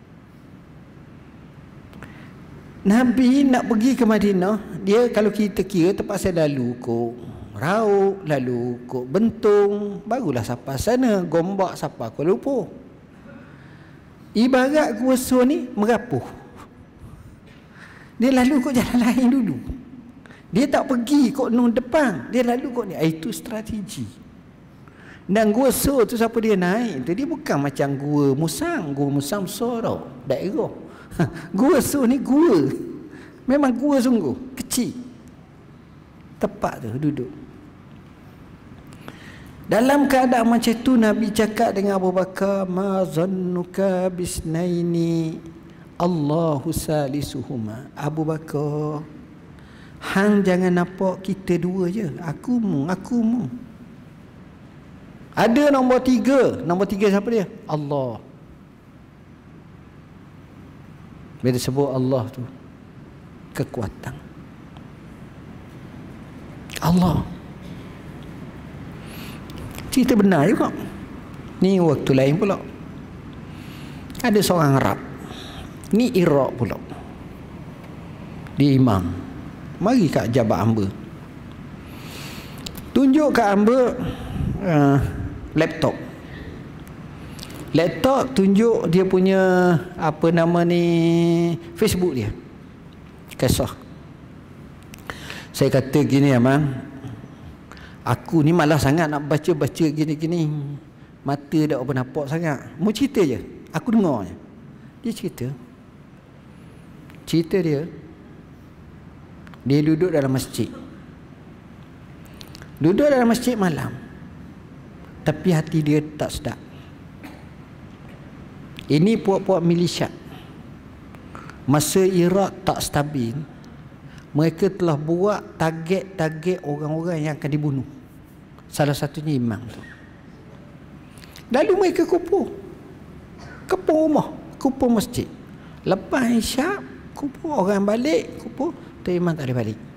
A: Nabi nak pergi ke Madinah, dia kalau kita kira terpaksa lalu kok Rauk, lalu kok Bentung, barulah sampai sana, Gombak sampai Kuala Lumpur. Ibarat Gua Sur ni merapuh, dia lalu kok jalan lain dulu. Dia tak pergi kok nung depan, dia lalu kok ni. Itu strategi. Dan Gua Sur tu siapa dia naik tu, dia bukan macam Gua Musang. Gua Musang besar tau, daerah. Gua Sur ni gua, memang gua sungguh kecil, tepat tu duduk. Dalam keadaan macam tu, Nabi cakap dengan Abu Bakar, ma zannuka bisnaini Allahu salisuhuma. Abu Bakar, hang jangan nampak kita dua je, aku mu, aku mu. Ada nombor tiga. Nombor tiga siapa dia? Allah. Bila sebut Allah tu, kekuatan Allah. Cerita benar juga. Ni waktu lain pula, ada seorang Arab, ni Iraq pula, dia imam, mari kat Jabal Amba, tunjuk kat Amba uh, laptop. Laptop tunjuk dia punya apa nama ni, Facebook dia, kisah. Saya kata gini, Abang, aku ni malas sangat nak baca-baca gini-gini, mata dah apa nampak sangat. Mau cerita je, aku dengar je. Dia cerita Cerita dia, dia duduk dalam masjid, duduk dalam masjid malam, tapi hati dia tak sedap. Ini puak-puak milisya. Masa Iraq tak stabil, mereka telah buat target-target orang-orang yang akan dibunuh. Salah satunya imam tu. Lalu mereka kupur, kepung rumah, kupur masjid. Lepas isyak, kupur orang balik, kupur tu imam tak boleh balik.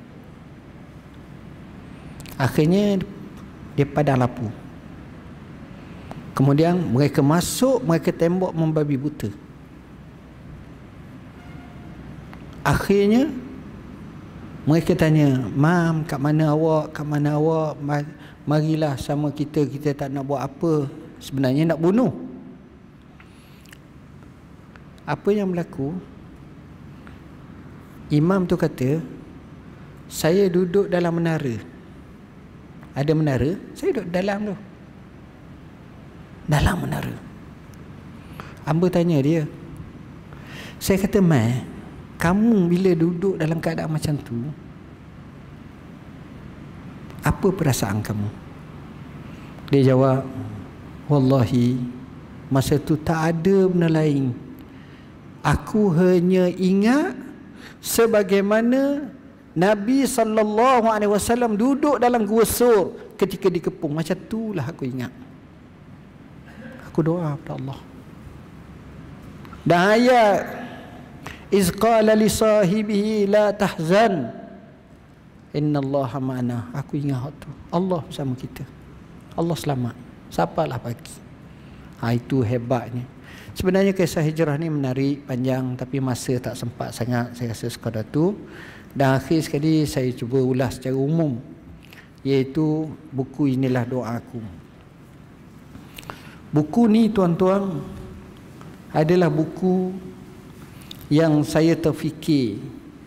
A: Akhirnya dia padam lampu. Kemudian mereka masuk, mereka tembak membabi buta. Akhirnya mereka tanya, "Mam, kat mana awak? Kat mana awak? Marilah sama kita, kita tak nak buat apa. Sebenarnya nak bunuh." Apa yang berlaku? Imam tu kata, "Saya duduk dalam menara. Ada menara, saya duduk dalam tu. Dalam menara." Amba tanya dia. Saya kata, "Mai, kamu bila duduk dalam keadaan macam tu, apa perasaan kamu?" Dia jawab, "Wallahi, masa tu tak ada benda lain. Aku hanya ingat sebagaimana Nabi sallallahu alaihi wasallam duduk dalam Gua Sur ketika dikepung. Macam itulah aku ingat. Aku doa kepada Allah." Dan ayat iz qala li sahibihi la tahzan innallaha ma'ana. Aku ingat tu, Allah bersama kita, Allah selamat, siapalah bagi. Ha, itu hebatnya. Sebenarnya kisah hijrah ni menarik, panjang, tapi masa tak sempat sangat. Saya rasa sekadar tu. Dan akhir sekali saya cuba ulas secara umum, iaitu buku Inilah Doaku. Buku ni tuan-tuan adalah buku yang saya terfikir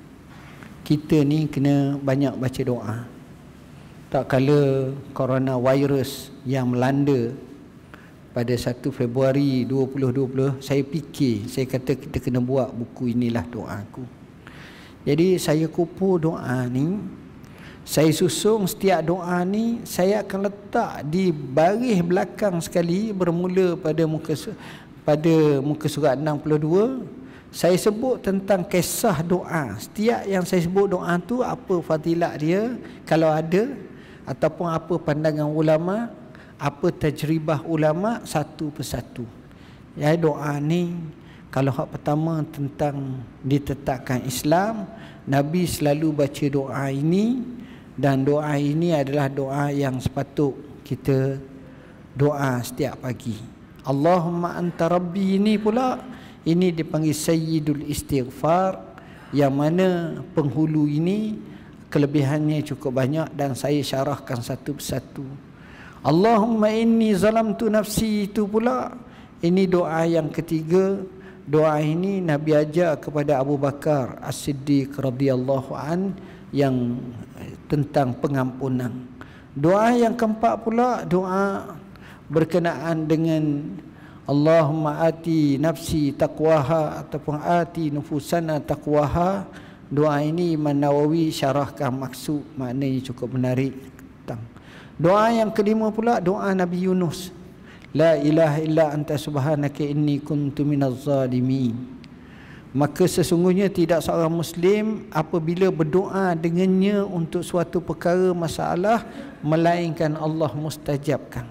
A: kita ni kena banyak baca doa. Tak kala coronavirus yang melanda pada satu Februari dua ribu dua puluh, saya fikir, saya kata kita kena buat buku inilah doaku. Jadi saya kumpul doa ni, saya susung setiap doa ni, saya akan letak di baris belakang sekali bermula pada muka pada muka surat enam puluh dua. Saya sebut tentang kisah doa. Setiap yang saya sebut doa tu apa fadilat dia kalau ada, ataupun apa pandangan ulama, apa tajribah ulama, satu persatu. Ya, doa ni kalau hak pertama tentang ditetapkan Islam, Nabi selalu baca doa ini, dan doa ini adalah doa yang sepatut kita doa setiap pagi. Allahumma anta rabbi ini pula, ini dipanggil Sayyidul Istighfar, yang mana penghulu ini kelebihannya cukup banyak dan saya syarahkan satu persatu. Allahumma inni zalamtu nafsi itu pula, ini doa yang ketiga. Doa ini Nabi ajar kepada Abu Bakar As-Siddiq radhiyallahu an yang tentang pengampunan. Doa yang keempat pula doa berkenaan dengan Allahumma ati nafsi taqwaha ataupun ati nufusana taqwaha. Doa ini Imam Nawawi syarahkan maksud, maknanya cukup menarik. Doa yang kelima pula doa Nabi Yunus, la ilaha illa anta subhanaka inni kuntu minaz zalimin. Maka sesungguhnya tidak seorang Muslim apabila berdoa dengannya untuk suatu perkara masalah, melainkan Allah mustajabkan.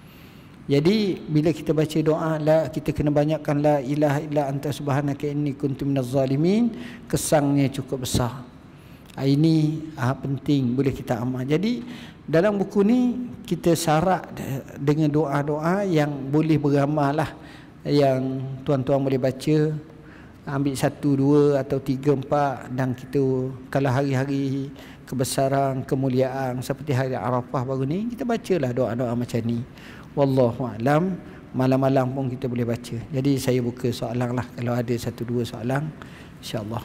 A: Jadi bila kita baca doa la, kita kena banyakkan la ilaha illa anta subhanaka inni kuntu minaz zalimin, kesangnya cukup besar. Ini ah, penting boleh kita amal. Jadi dalam buku ni kita syarat dengan doa-doa yang boleh beramal lah, yang tuan-tuan boleh baca, ambil satu, dua atau tiga, empat, dan kita kalau hari-hari kebesaran, kemuliaan seperti hari Arafah baru ni, kita bacalah doa-doa macam ni. Wallahu a'lam. Malam-malam pun kita boleh baca. Jadi saya buka soalan lah, kalau ada satu dua soalan, insya-Allah.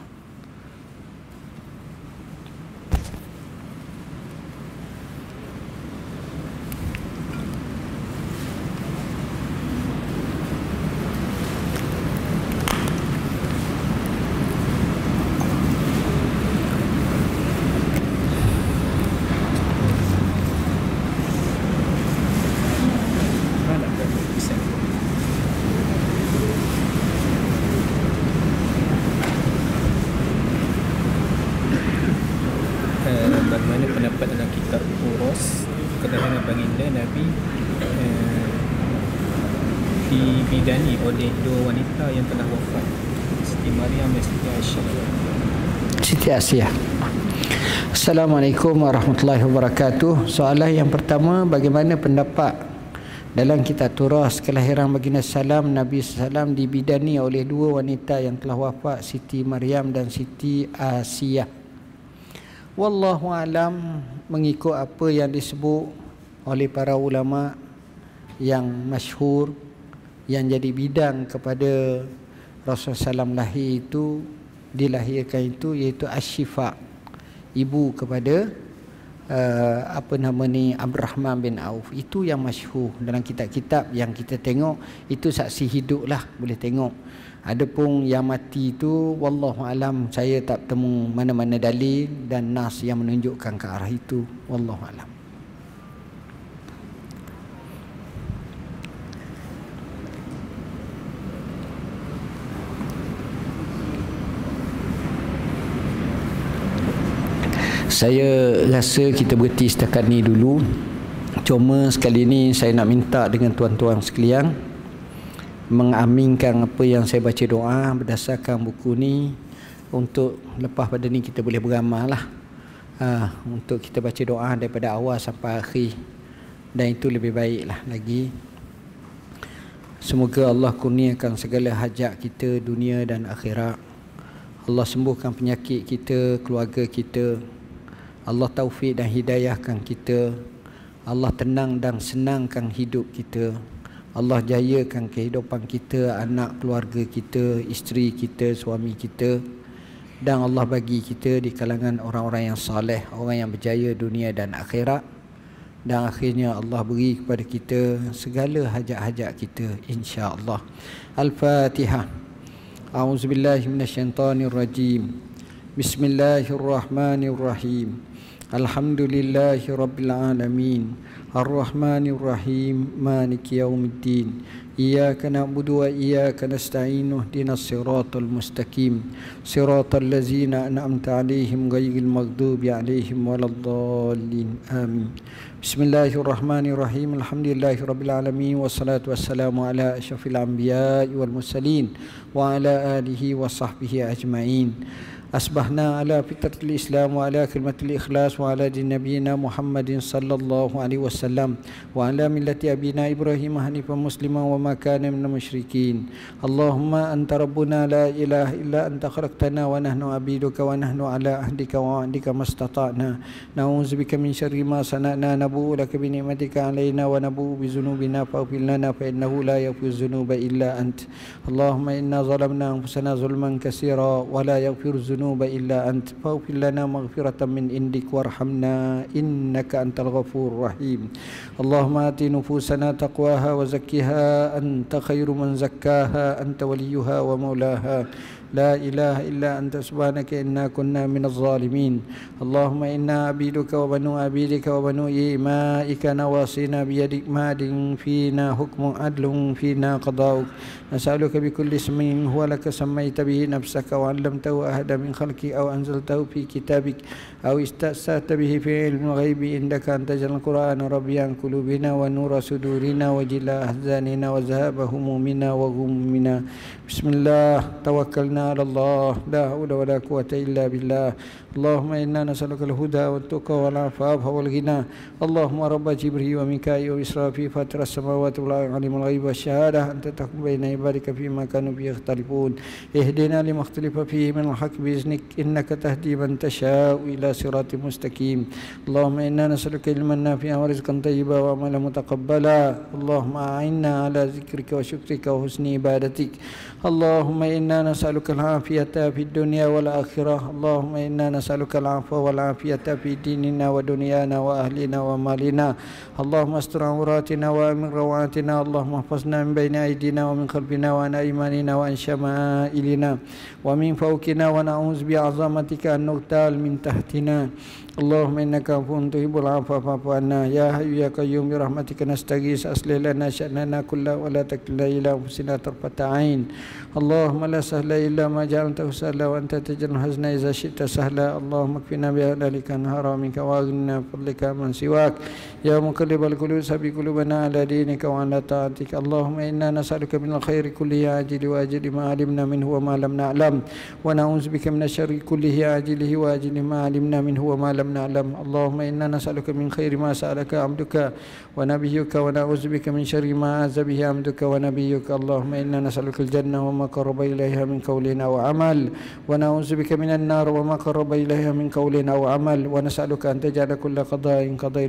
B: Dibidani oleh dua wanita yang telah wafat, Siti Maryam dan Siti Aisyah.
A: Siti Aisyah. Assalamualaikum warahmatullahi wabarakatuh. Soalan yang pertama, bagaimana pendapat dalam kitab turas kelahiran baginda salam Nabi sallam dibidani oleh dua wanita yang telah wafat, Siti Maryam dan Siti Aisyah? Wallahu alam, mengikut apa yang disebut oleh para ulama yang masyhur, yang jadi bidang kepada Rasulullah sallam lahir itu, dilahirkan itu, iaitu Asy-Syifa, ibu kepada uh, apa nama ni Abdurrahman bin Auf. Itu yang masyhur dalam kitab-kitab yang kita tengok, itu saksi hidup lah, boleh tengok. Adapun yang mati itu wallahu alam, saya tak temu mana-mana dalil dan nas yang menunjukkan ke arah itu. Wallahu alam. Saya rasa kita berhenti setakat ni dulu. Cuma sekali ni saya nak minta dengan tuan-tuan sekalian mengaminkan apa yang saya baca doa berdasarkan buku ni, untuk lepas pada ni kita boleh beramal lah. Ha, untuk kita baca doa daripada awal sampai akhir, dan itu lebih baik lah lagi. Semoga Allah kurniakan segala hajat kita dunia dan akhirat. Allah sembuhkan penyakit kita, keluarga kita. Allah taufik dan hidayahkan kita. Allah tenang dan senangkan hidup kita. Allah jayakan kehidupan kita, anak keluarga kita, isteri kita, suami kita, dan Allah bagi kita di kalangan orang-orang yang saleh, orang yang berjaya dunia dan akhirat. Dan akhirnya Allah beri kepada kita segala hajat-hajat kita, insya-Allah. Al-Fatihah. A'udzubillahi minasyaitonirrajim. Bismillahirrahmanirrahim. Alhamdulillahi rabbil alamin. Ar-Rahmanir-Rahim. Maliki yaumiddin. Iyyaka na'budu wa iyyaka nasta'in. Ihdinas siratal mustaqim. Siratal ladzina an'amta 'alaihim ghairil maghdubi 'alaihim waladdallin. Amin. Bismillahirrahmanirrahim. Alhamdulillahirabbil alamin wassalatu wassalamu ala asyrafil anbiya'i wal mursalin wa ala alihi wa sahbihi ajma'in. Asbahna ala fitratil Islam wa ala kalimatil ikhlas wa ala din nabiyina Muhammadin sallallahu alaihi wasallam wa ala millati abina Ibrahim hanifan musliman wa ma kana minal musyrikin. Allahumma anta rabbuna la ilaha illa anta khalaqtana wa nahnu abiduka wa nahnu ala ahdika wa wa'dika mastata'na. Na'udzubika min syarri ma sana'na, nabu'u laka bi ni'matika alaina wa nabu'u bi dzunubina faghfir lana fa innahu la yaghfiru dzunuba illa ant. Allahumma inna zalamna anfusana zulman katsira wa la yaghfiru dzunuba إلا أنت فاغفر لنا مغفرة من عندك وارحمنا إنك أنت الغفور الرحيم. اللهم آت نفوسنا تقواها وزكها أنت خير من زكاها أنت وليها ومولاها. لا إله إلا أنت سبحانك إنا كنا من الظالمين. اللهم إنا عبيدك وبنو عبيدك وبنو إمائك نواصينا بيدك ماد فينا حكم عدل فينا قضاؤك. نسألك بكل اسم هو لك سميت به نفسك وعلمته أحدا من خلقك أو أنزلته في كتابك أو استأثرت به في علم الغيب عندك أن تجعل القرآن ربيع قلوبنا ونور صدورنا وجلاء أحزاننا وذهاب همومنا وغمنا. بسم الله توكلنا على الله لا حول ولا قوة إلا بالله. اللهم إنا نسألك الهدى والتقى والعفاف والغنى. اللهم رب جبريل وميكائيل وإسرافيل فاطر السماوات والأرض عالم الغيب والشهادة أنت تحكم بين عبادك فيما كانوا فيه يختلفون. اهدنا لما اختلف فيه من الحق بإذنك إنك تهدي من تشاء إلى صراط مستقيم. اللهم إنا نسألك علما نافعا ورزقا طيبا وعملا متقبلا. اللهم أعنا على ذكرك وشكرك وحسن عبادتك. اللهم إنا نسألك العافية في الدنيا والآخرة. اللهم إنا نسألك العفو والعافية في ديننا ودنيانا وأهلنا ومالنا. اللهم استر عوراتنا وأمن روعاتنا. اللهم احفظنا من بين أيدينا ومن خلفنا وعن أيماننا وعن شمائلنا ومن فوقنا ونعوذ بعظمتك أن نغتال من تحتنا. اللهم إنك عفو تحب العفو فاعف عنا. يا حي يا قيوم برحمتك نستغيث أصلح لنا شأننا كله ولا تكلنا إلى أنفسنا طرفة عين. اللهم لا سهل إلا ما جعلته سهلا وأنت تجعل الحزن إذا شئت سهلا. اللهم اكفنا بهلالك عن حرامك وأغننا بفضلك من سواك. يا مقلب القلوب ثبت قلوبنا على دينك وعلى طاعتك. اللهم إنا نسألك من الخير كله عاجل وآجل ما علمنا منه وما لم نعلم ونعوذ بك من الشر كله عاجله وآجل ما علمنا منه وما لم نعلم. اللهم إنا نسألك من خير ما سألك عبدك ونبيك ونعوذ بك من شر ما عز به عبدك ونبيك. اللهم إنا نسألك الجنة وما قرب إليها من قول أو عمل ونعوذ بك من النار وما قرب إليها من قول أو عمل ونسألك أن تجعل كل قضاء قضي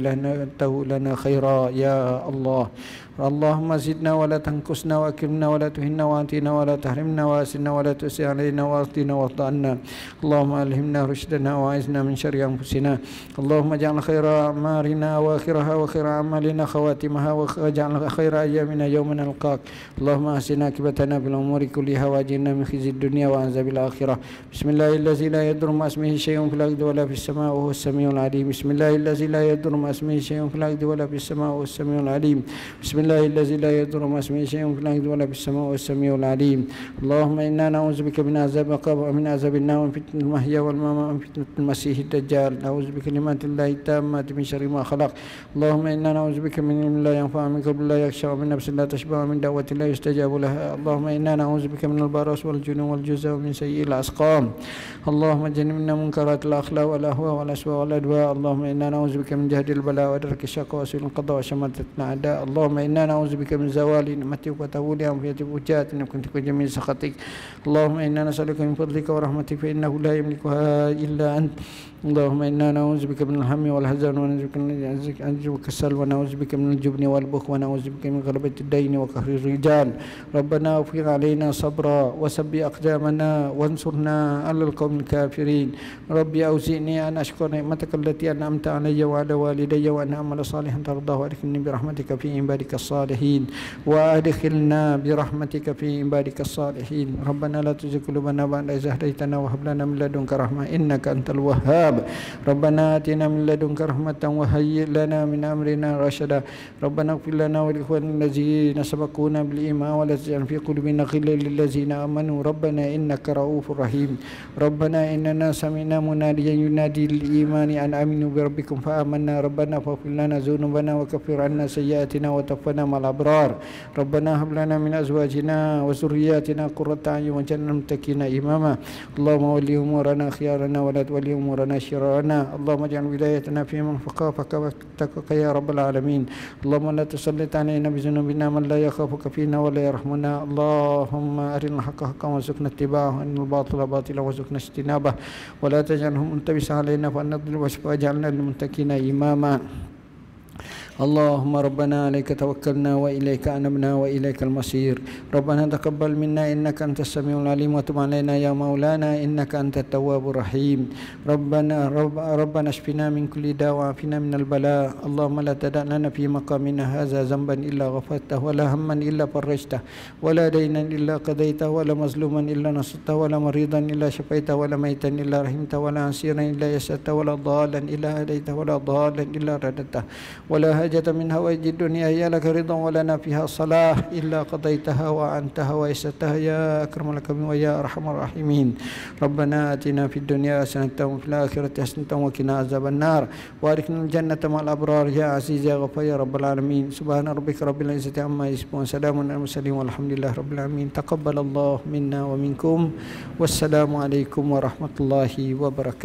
A: لنا خيرا يا الله. اللهم زدنا ولا تنقصنا وأكرمنا ولا تهنا وأعطنا ولا تحرمنا وأسنا ولا تؤسي علينا وأرضنا وارض عنا. اللهم ألهمنا رشدنا وأعذنا من شر أنفسنا. اللهم اجعل خير أعمالنا وآخرها وخير أعمالنا خواتمها واجعل خير أيامنا يوم نلقاك. اللهم أحسن عاقبتنا في الأمور كلها وأجرنا من خزي الدنيا وعذاب الآخرة. بسم الله الذي لا يضر مع اسمه شيء في الأرض ولا في السماء وهو السميع العليم. بسم الله الذي لا يضر مع اسمه شيء في الأرض ولا في السماء وهو السميع العليم. بسم الله الذي لا يضر مع اسمه شيء في الأرض ولا في السماء وهو السميع العليم. اللهم إنا نعوذ بك من عذاب القبر ومن عذاب النار ومن فتنة المحيا والممات ومن فتنة المسيح الدجال. نعوذ بكلمات الله التامة من شر ما خلق. اللهم إنا نعوذ بك من علم لا ينفع من قلب لا يخشع ومن نفس لا تشبع ومن دعوة لا يستجاب لها. اللهم إنا نعوذ بك من البرص والجنون والجزع ومن سيء الأسقام. اللهم جنبنا منكرات الأخلاق والأهواء والأسواء والأدواء. اللهم إنا نعوذ بك من جهد البلاء ودرك الشقاء وسوء القضاء وشماتة الأعداء. اللهم إنا نعوذ بك من زوال نعمتك وتهول عافيتك وجاءت نكنتك وجميع سخطك. اللهم إنا نسألك من فضلك ورحمتك فإنه لا يملكها إلا أنت. اللهم إنا ربنا نعوذ بك من الهم والحزن ونعوذ بك من الكسل ونعوذ بك من الجبن والبخل ونعوذ بك من غلبة الدين وقهر الرجال ربنا افرغ علينا صبرا وثبت أقدامنا وانصرنا على القوم الكافرين ربي أوزعني أن أشكر نعمتك التي أنعمت علي وعلى والدي وأن أعمل صالحا ترضاه وأدخلني برحمتك في عبادك الصالحين وأدخلنا برحمتك في عبادك الصالحين ربنا لا تزغ قلوبنا بعد إذ هديتنا وهب لنا من لدنك رحمة إنك أنت الوهاب ربنا آتنا من لدنك رحمة وهيئ لنا من أمرنا رشدا ربنا اغفر لنا ولإخواننا الذين سبقونا بالإيمان ولا تجعل في قلوبنا غلا للذين آمنوا ربنا إنك رؤوف رحيم ربنا إننا سمعنا مناديا ينادي للإيمان أن آمنوا بربكم فآمنا ربنا فاغفر لنا ذنوبنا وكفر عنا سيئاتنا وتوفنا مع الأبرار ربنا هب لنا من أزواجنا وذرياتنا قرة أعين واجعلنا للمتقين إماما اللهم ولي أمورنا خيارنا ولا تولي أمورنا شرارنا اللهم اجعل ولايتنا في من خافك واتقاك يا رب العالمين اللهم لا تسلط علينا بذنوبنا من لا يخافك فينا ولا يرحمنا اللهم أرنا الحق حقا وارزقنا اتباعه وأرنا الباطل باطلا وارزقنا اجتنابه ولا تجعله ملتبسا علينا فنضل واجعلنا للمتقين إماما اللهم ربنا عليك توكلنا وإليك أنبنا وإليك المصير ربنا تقبل منا إنك أنت السميع العليم وتب علينا يا مولانا إنك أنت التواب الرحيم ربنا رب ربنا اشفنا من كل داء وعافنا من البلاء اللهم لا تدع لنا في مقامنا هذا ذنبا إلا غفرته ولا هما إلا فرجته ولا دينا إلا قضيته ولا مظلوما إلا نصرته ولا مريضا إلا شفيته ولا ميتا إلا رحمته ولا عسيرا إلا يسرته ولا ضالا إلا هديته ولا ضالا إلا رددته ولا حاجة من هوائج الدنيا هي لك رضا ولنا فيها صلاح إلا قضيتها وأنتها ويسرتها يا أكرم الأكرمين ويا أرحم الراحمين ربنا آتنا في الدنيا حسنة وفي الآخرة حسنة وقنا عذاب النار وأدخلنا الجنة مع الأبرار يا عزيز يا غفور يا رب العالمين سبحان ربك رب العزة عما يصفون سلام على المرسلين والحمد لله رب العالمين تقبل الله منا ومنكم والسلام عليكم ورحمة الله وبركاته.